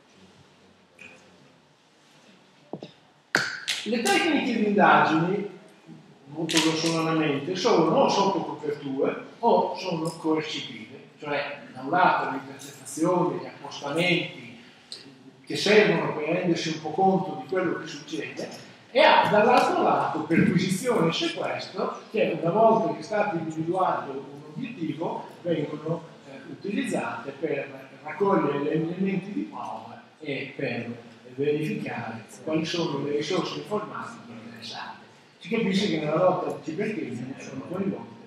Le tecniche di indagini, molto grossolanamente, sono o sotto coperture o sono coercitive, cioè da un lato le intercettazioni, gli appostamenti che servono per rendersi un po' conto di quello che succede, e dall'altro lato perquisizione e sequestro che una volta che è stato individuato un obiettivo vengono utilizzate per raccogliere gli elementi di prova e per verificare quali sono le risorse informatiche interessate. Si capisce che nella lotta al cibercrimine sono coinvolte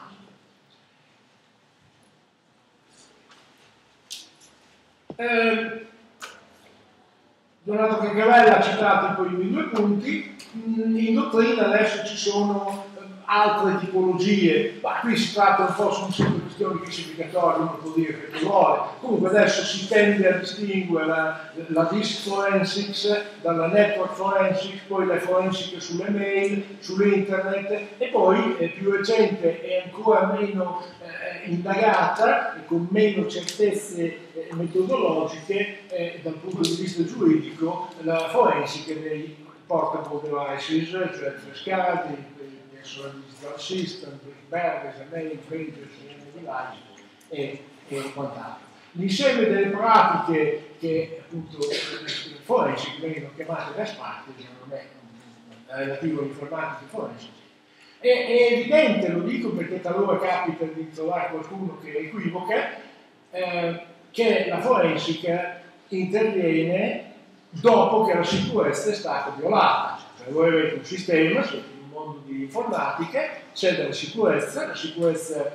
entrambe. Donato Cacavella ha citato i primi due punti. In dottrina adesso ci sono altre tipologie, ma qui si tratta un po', sono sempre questioni classificatorie, uno può dire che vuole. Comunque adesso si tende a distinguere la disk forensics dalla network forensics, poi le forensiche sulle mail, sull'internet, e poi più recente e ancora meno indagata e con meno certezze metodologiche dal punto di vista giuridico, la forensica dei portable devices, cioè frescati, personal digital system, BlackBerry, mail, pages, device e quant'altro. L'insieme delle pratiche che appunto forensiche vengono chiamate best practice, non è relativo all'informatica forensica. È evidente, lo dico perché talora capita di trovare qualcuno che equivoca, che la forensica interviene dopo che la sicurezza è stata violata. Cioè voi avete un sistema, siete in un mondo di informatica, c'è della sicurezza, la sicurezza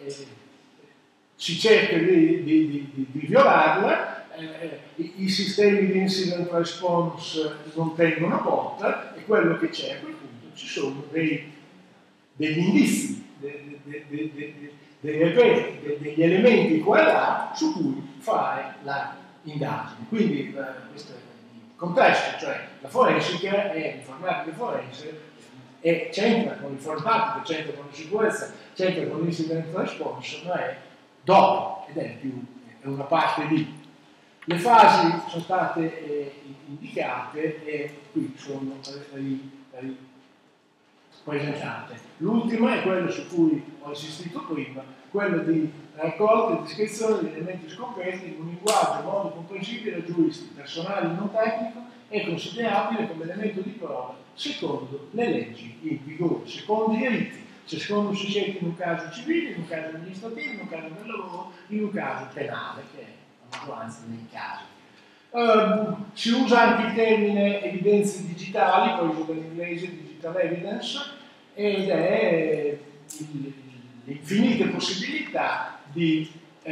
si cerca di violarla, i sistemi di incident response non tengono botta, e quello che c'è a quel punto ci sono degli indizi, degli elementi qua e là su cui fare la indagine. Quindi questo è il contesto, cioè la forensica è l'informatica forense e c'entra con l'informatica, c'entra con la sicurezza, c'entra con l'incident response, ma è dopo ed è una parte di. Le fasi sono state indicate e qui sono presentate. L'ultima è quella su cui ho insistito prima, quella di raccolta e descrizione degli elementi scoperti in un linguaggio in modo comprensibile ai giuristi, personale non tecnico e considerabile come elemento di prova secondo le leggi in vigore, secondo i diritti, secondo si cerca in un caso civile, in un caso amministrativo, in un caso del lavoro, in un caso penale, che è la maggioranza dei casi. Si usa anche il termine evidenze digitali, poi uso dall'inglese digital evidence, ed è l'infinite possibilità di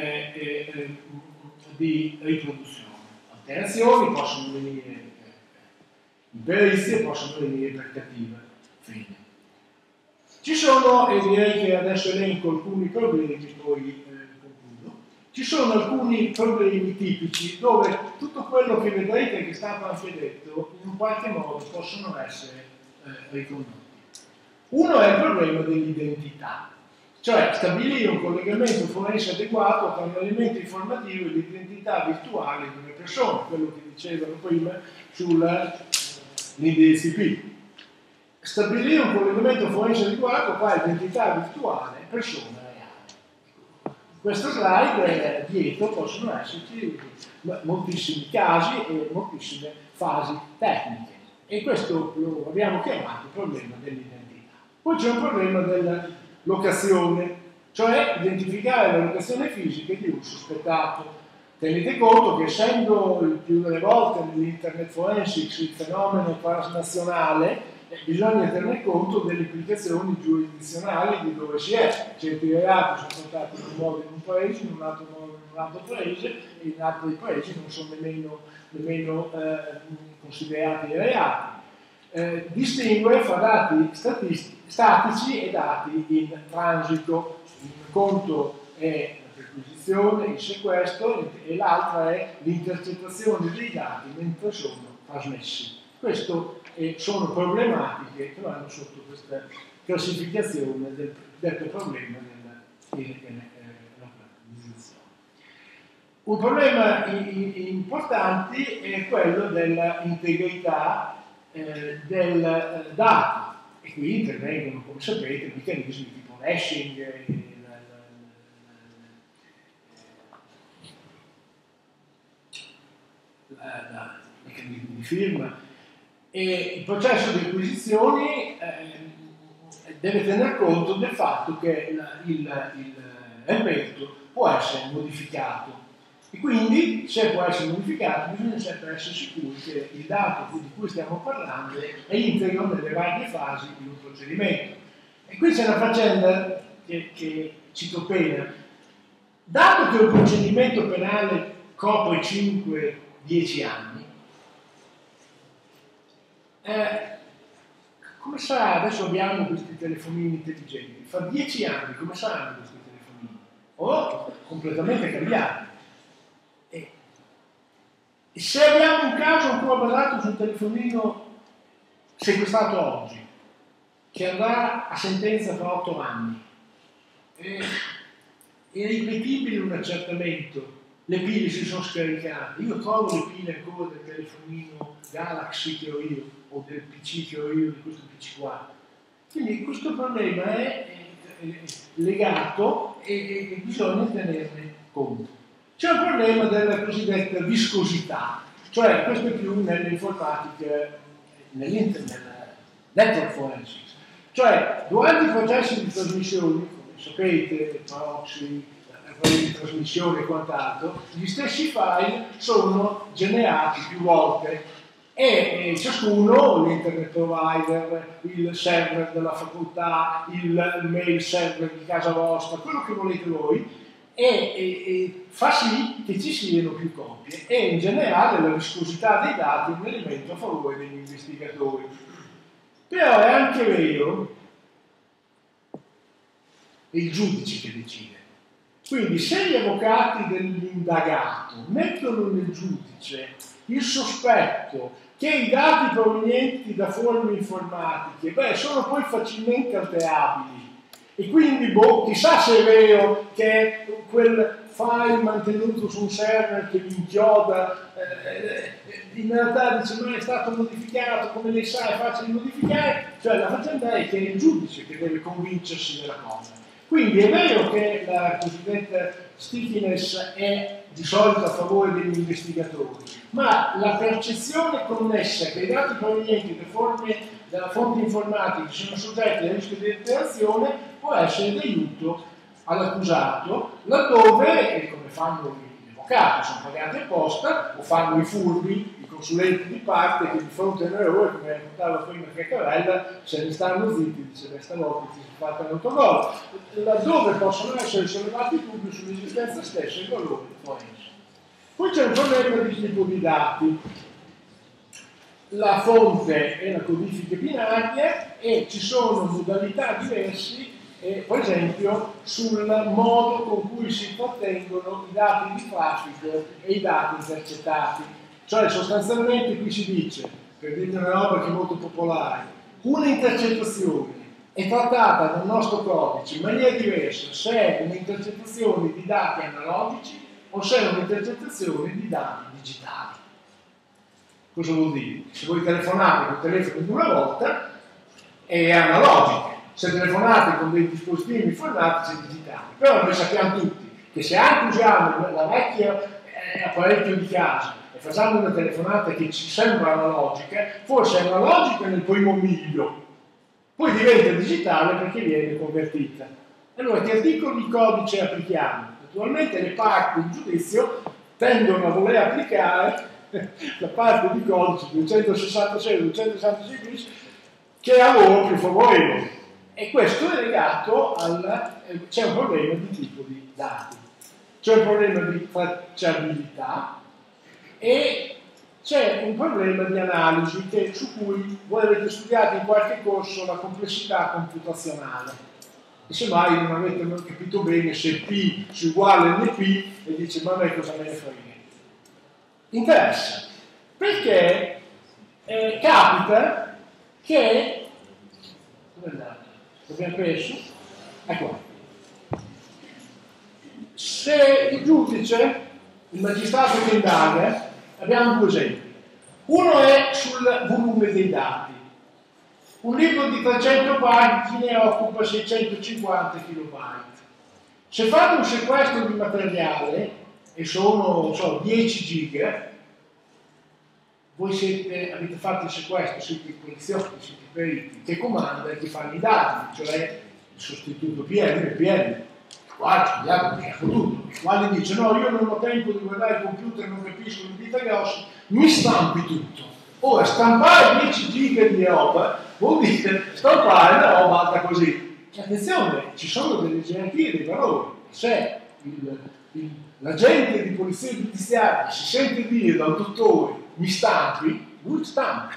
riproduzione. Alterazioni possono venire imperizie, possono venire per cattiva fede. Ci sono, e direi che adesso elenco alcuni problemi, poi concludo, ci sono alcuni problemi tipici dove tutto quello che vedrete che è stato anche detto in un qualche modo possono essere ricondotti. Uno è il problema dell'identità, cioè stabilire un collegamento forense adeguato tra un elemento informativo e l'identità virtuale di una persona, quello che dicevano prima sull'indirizzo IP. Stabilire un collegamento forense adeguato tra identità virtuale e persona reale. In questo slide dietro possono esserci moltissimi casi e moltissime fasi tecniche, e questo lo abbiamo chiamato problema dell'identità. Poi c'è un problema della locazione, cioè identificare la locazione fisica di un sospettato. Tenete conto che essendo il più delle volte nell'internet forensics il fenomeno transnazionale, bisogna tenere conto delle implicazioni giurisdizionali di dove si è. Certi reati sono trattati in un modo in un paese, in un altro modo in un altro paese, e in altri paesi non sono nemmeno considerati reati. Distingue fra dati statici e dati in transito. Un conto è la perquisizione, il sequestro, e l'altra è l'intercettazione dei dati mentre sono trasmessi. Questo sono problematiche che vanno sotto questa classificazione del detto problema dell'organizzazione. Un problema importante è quello dell'integrità del dato, e qui intervengono, come sapete, meccanismi tipo l'hashing, meccanismi di firma, e il processo di acquisizioni deve tener conto del fatto che l'elemento può essere modificato. E quindi, se può essere modificato, bisogna sempre essere sicuri che il dato di cui stiamo parlando è integro nelle varie fasi di un procedimento. E qui c'è una faccenda che cito appena. Dato che un procedimento penale copre 5-10 anni, come sarà? Adesso abbiamo questi telefonini intelligenti. Fra 10 anni come saranno questi telefonini? O completamente cambiati. E se abbiamo un caso ancora basato su un telefonino sequestrato oggi, che andrà a sentenza tra 8 anni, è ripetibile un accertamento, le pile si sono scaricate, io trovo le pile ancora del telefonino Galaxy che ho io, o del PC che ho io, di questo PC qua. Quindi questo problema è legato e bisogna tenerne conto. C'è un problema della cosiddetta viscosità, cioè questo è più nell'informatica, nel network forensics, cioè durante i processi di trasmissione, come sapete, proxy, di trasmissione e quant'altro, gli stessi file sono generati più volte e ciascuno, l'internet provider, il server della facoltà, il mail server di casa vostra, quello che volete voi, e fa sì che ci siano più copie, e in generale la viscosità dei dati è un elemento a favore degli investigatori. Però è anche vero, è il giudice che decide. Quindi se gli avvocati dell'indagato mettono nel giudice il sospetto che i dati provenienti da forme informatiche sono poi facilmente alterabili, e quindi chissà se è vero che quel file mantenuto su un server che vi inchioda in realtà dice ma è stato modificato, come lei sa è facile modificare, cioè la faccenda è che è il giudice che deve convincersi della cosa. Quindi è vero che la cosiddetta stickiness è di solito a favore degli investigatori, ma la percezione connessa che i dati provenienti da fonti informatiche sono soggetti al rischio di alterazione può essere d'aiuto all'accusato, laddove, come fanno le avvocati, sono pagati apposta, o fanno i furbi, i consulenti di parte che di fronte a un errore, come raccontava prima Caccarella, se ne stanno zitti, dice questa volta si è fatta un autogol, laddove possono essere sollevati dubbi sull'esistenza stessa e i valori forensi. Poi c'è un problema di tipo di dati. La fonte è la codifica binaria e ci sono modalità diverse, per esempio, sul modo con cui si trattengono i dati di traffico e i dati intercettati. Cioè, sostanzialmente qui si dice, per dire una roba che è molto popolare, una intercettazione è trattata nel nostro codice in maniera diversa se è un'intercettazione di dati analogici o se è un'intercettazione di dati digitali. Cosa vuol dire? Se voi telefonate con il telefono di una volta è analogica, se telefonate con dei dispositivi informatici è digitale. Però noi sappiamo tutti che se anche usiamo la vecchia apparecchio di casa e facciamo una telefonata che ci sembra analogica, forse è analogica nel primo miglio, poi diventa digitale perché viene convertita. Allora, che articoli di codice applichiamo? Naturalmente le parti in giudizio tendono a voler applicare la parte di codice 266 266 bis che è a loro più favorevole, e questo è legato c'è un problema di tipo di dati, c'è un problema di tracciabilità e c'è un problema di analisi su cui voi avete studiato in qualche corso la complessità computazionale e semmai non avete capito bene se P è uguale a NP e dice ma a me cosa me ne frega. Interessa, perché capita che l'abbiamo perso? Ecco, se il giudice, il magistrato che indaga, abbiamo due esempi. Uno è sul volume dei dati. Un libro di 300 pagine occupa 650 KB. Se fate un sequestro di materiale e sono 10 giga, voi avete fatto il sequestro, siete i poliziotti, siete i periti, che comanda e che fanno i dati, cioè il sostituto PM, qua studiato, tutto, il quale dice no, io non ho tempo di guardare il computer, non capisco le dita grosse, mi stampi tutto. Ora, stampare 10 giga di roba vuol dire stampare una roba alta così. Attenzione, ci sono delle gerarchie dei valori. Se l'agente di polizia giudiziaria si sente dire dal dottore mi stampi, lui stampa.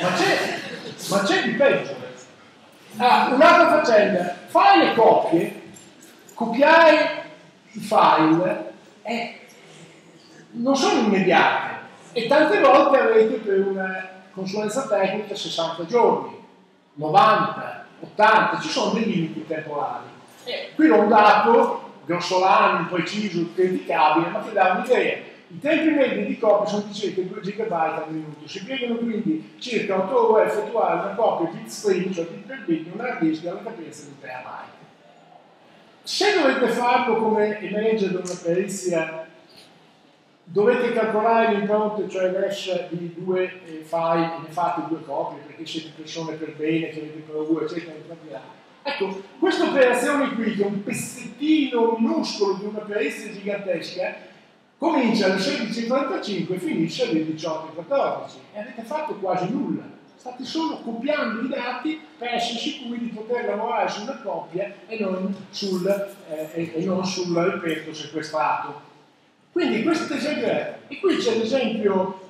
Ma c'è di peggio. Un'altra faccenda, fare le copie, copiare i file non sono immediate e tante volte avete per una consulenza tecnica 60 giorni, 90, 80, ci sono dei limiti temporali. Qui ho un dato grossolano, preciso, criticabile, ma che dà un'idea. I tempi medi di copia sono di circa 2 GB al minuto, si piegano quindi circa 8 ore a effettuare una copia bitstream, cioè bit per bit, di un hard disk alla capienza di 1 terabyte. Se dovete farlo come emerge da una perizia, dovete calcolare l'impronte, cioè l'hash di 2 file, e ne fate 2 copie perché siete persone per bene, che avete paura, eccetera, eccetera. Ecco, questa operazione qui, che è un pezzettino minuscolo di una perizia gigantesca, comincia alle 16:45 e finisce alle 18:14 e avete fatto quasi nulla. State solo copiando i dati per essere sicuri di poter lavorare su una copia e non sul ripeto, sequestrato. Quindi questo esempio è. E qui c'è l'esempio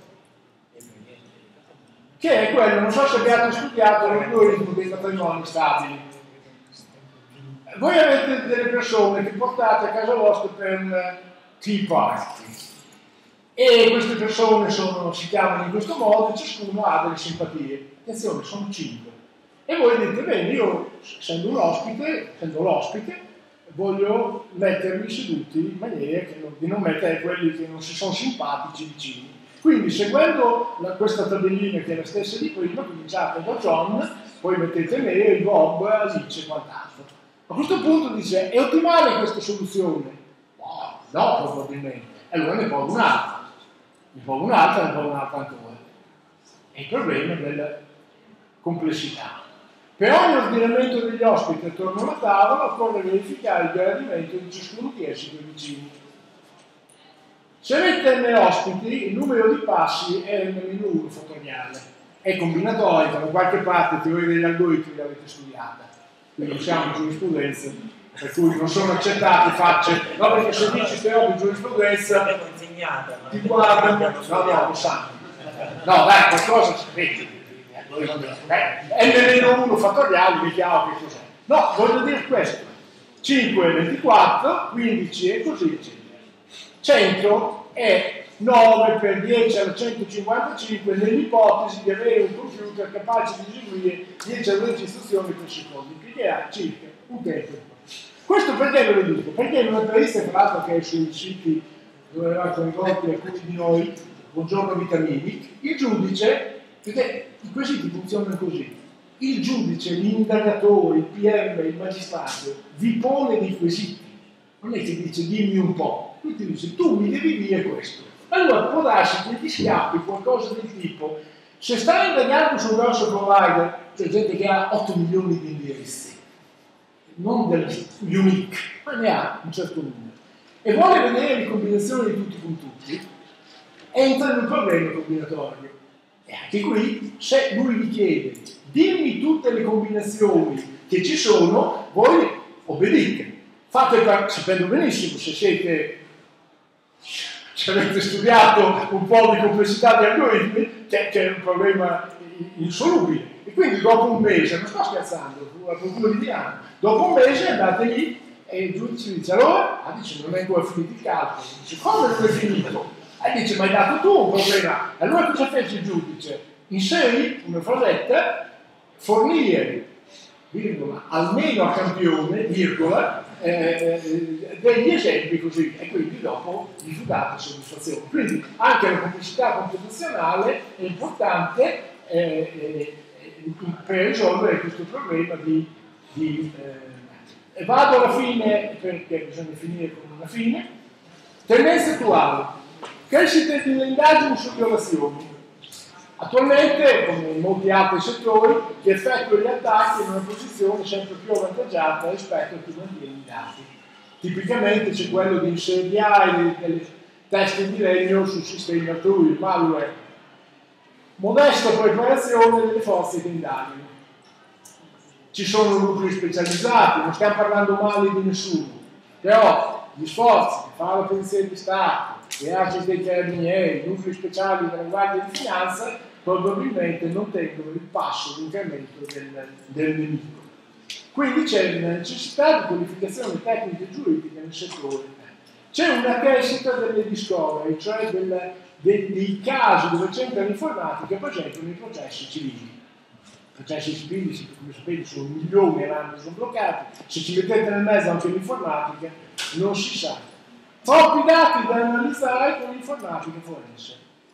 che è quello, non so se abbiate studiato l'algoritmo dei patrimoni stabili. Voi avete delle persone che portate a casa vostra per tea party e queste persone si chiamano in questo modo e ciascuno ha delle simpatie. Attenzione, sono 5 e voi dite bene, io essendo l'ospite voglio mettermi seduti in maniera di non mettere quelli che non si sono simpatici vicini, quindi seguendo questa tabellina che è la stessa di prima, cominciate da John, poi mettete Mary, Bob, Alice e quant'altro. A questo punto dice, è ottimale questa soluzione? No, probabilmente. Allora ne provo un'altra, ne provo un'altra ancora. È il problema della complessità. Per ogni ordinamento degli ospiti attorno alla tavola occorre verificare il gradimento di ciascuno di essi due vicini. Se avete n ospiti, il numero di passi è n-1 fattoriale, è combinatorica, da qualche parte teoria degli algoritmi l'avete studiata, quindi non siamo in giurisprudenza, per cui non sono accettate facce, no, perché se dici che ho in giurisprudenza ti guardano, no, lo sanno. No, dai, qualcosa sapete. N-1 fattoriale, mi chiamo che cos'è. No, voglio dire questo. 5 è 24, 15 e così, eccetera. 100 è 9 per 10 alla 155 nell'ipotesi di avere un computer capace di eseguire 10 alle 10 istruzioni per secondo, impiegherà circa un tempo. Questo perché ve lo dico? Perché in una intervista, tra l'altro, che è sui siti dove avevamo coinvolti alcuni di noi, Buongiorno Vitamini, il giudice, perché i quesiti funzionano così, il giudice, l'indagatore, il PM, il magistrato vi pone dei quesiti, non è che dice dimmi un po', lui ti dice tu mi devi dire questo. Allora può darsi che gli scappi qualcosa del tipo, se stai indagando su un grosso provider, c'è gente che ha 8 milioni di indirizzi, non degli unique, ma ne ha un certo numero, e vuole vedere le combinazioni di tutti con tutti, entra in un problema combinatorio. E anche qui, se lui vi chiede dimmi tutte le combinazioni che ci sono, voi obbedite. Sapendo benissimo, se avete studiato un po' di complessità di algoritmi, c'è un problema insolubile. E quindi dopo un mese, non sto scherzando, la procura di Milano, dopo un mese andate lì e il giudice dice allora, dice non è ancora finito il calcolo, dice come non è finito? Dice ma hai dato tu un problema. Allora cosa fece il giudice? Inserì una frasetta, fornire, virgola, almeno a campione, virgola, degli esempi così, e quindi dopo gli fu data soddisfazione. Quindi anche la complessità computazionale è importante per risolvere questo problema vado alla fine perché bisogna finire con una fine. Tendenza attuale, crescita delle indagini su violazioni. Attualmente, come in molti altri settori, chi effettua gli attacchi è in una posizione sempre più avvantaggiata rispetto a chi mantiene i dati. Tipicamente c'è quello di insediare delle teste di legno su sistemi altrui, malware. Modesta preparazione delle forze che indagano. Ci sono nuclei specializzati, non stiamo parlando male di nessuno, però gli sforzi che fa la Polizia di Stato, le ACE dei Carabinieri, i nuclei speciali della Guardia di Finanza, probabilmente non tengono il passo d'incremento del nemico. Quindi c'è una necessità di qualificazione tecnica e giuridica nel settore. C'è una crescita delle discovery, cioè dei casi dove c'entra l'informatica, per esempio nei processi civili. I processi civili, come sapete, sono milioni all'anno, sono bloccati. Se ci mettete nel mezzo anche l'informatica, non si sa. Troppi dati da analizzare con l'informatica forense.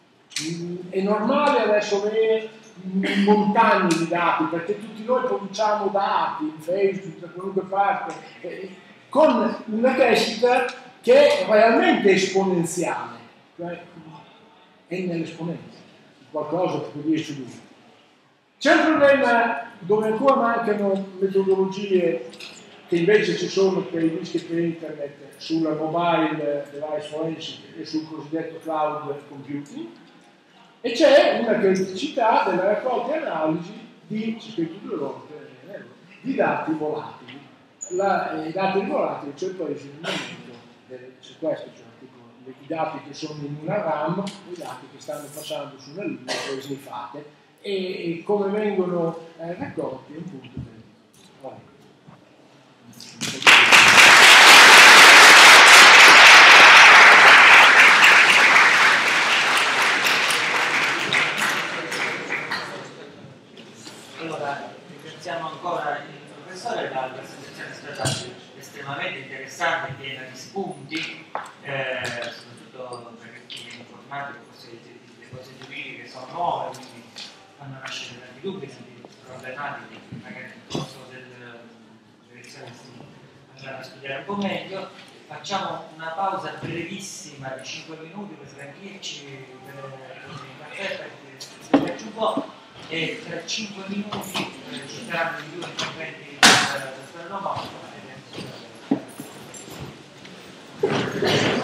È normale adesso avere montagne di dati, perché tutti noi produciamo dati in Facebook, da qualunque parte, con una crescita che è realmente esponenziale, cioè è nell'esponenza, qualcosa che può dirci lui. C'è un problema dove ancora mancano metodologie che invece ci sono per i rischi per internet sulla mobile device forensic e sul cosiddetto cloud computing, e c'è una criticità della raccolta e analisi di, scritto 2 volte, di dati volatili. I dati volatili, cioè presi nel momento su questo, cioè tipo, i dati che sono in una RAM, i dati che stanno passando su una linea, poi sniffate, e come vengono raccolti è un punto del Allora, ringraziamo ancora il professore, la presentazione è stata estremamente interessante, piena di spunti, soprattutto per chi è informato, forse le cose giuridiche sono nuove, quindi fanno nascere tanti dubbi, tanti problematiche, magari nel corso delle lezioni si andranno a studiare un po' meglio. Facciamo una pausa brevissima di 5 minuti per sgranchirci, per un caffè, per sederci un po', e tra 5 minuti ci saranno i 2 interventi del Ferro Morto.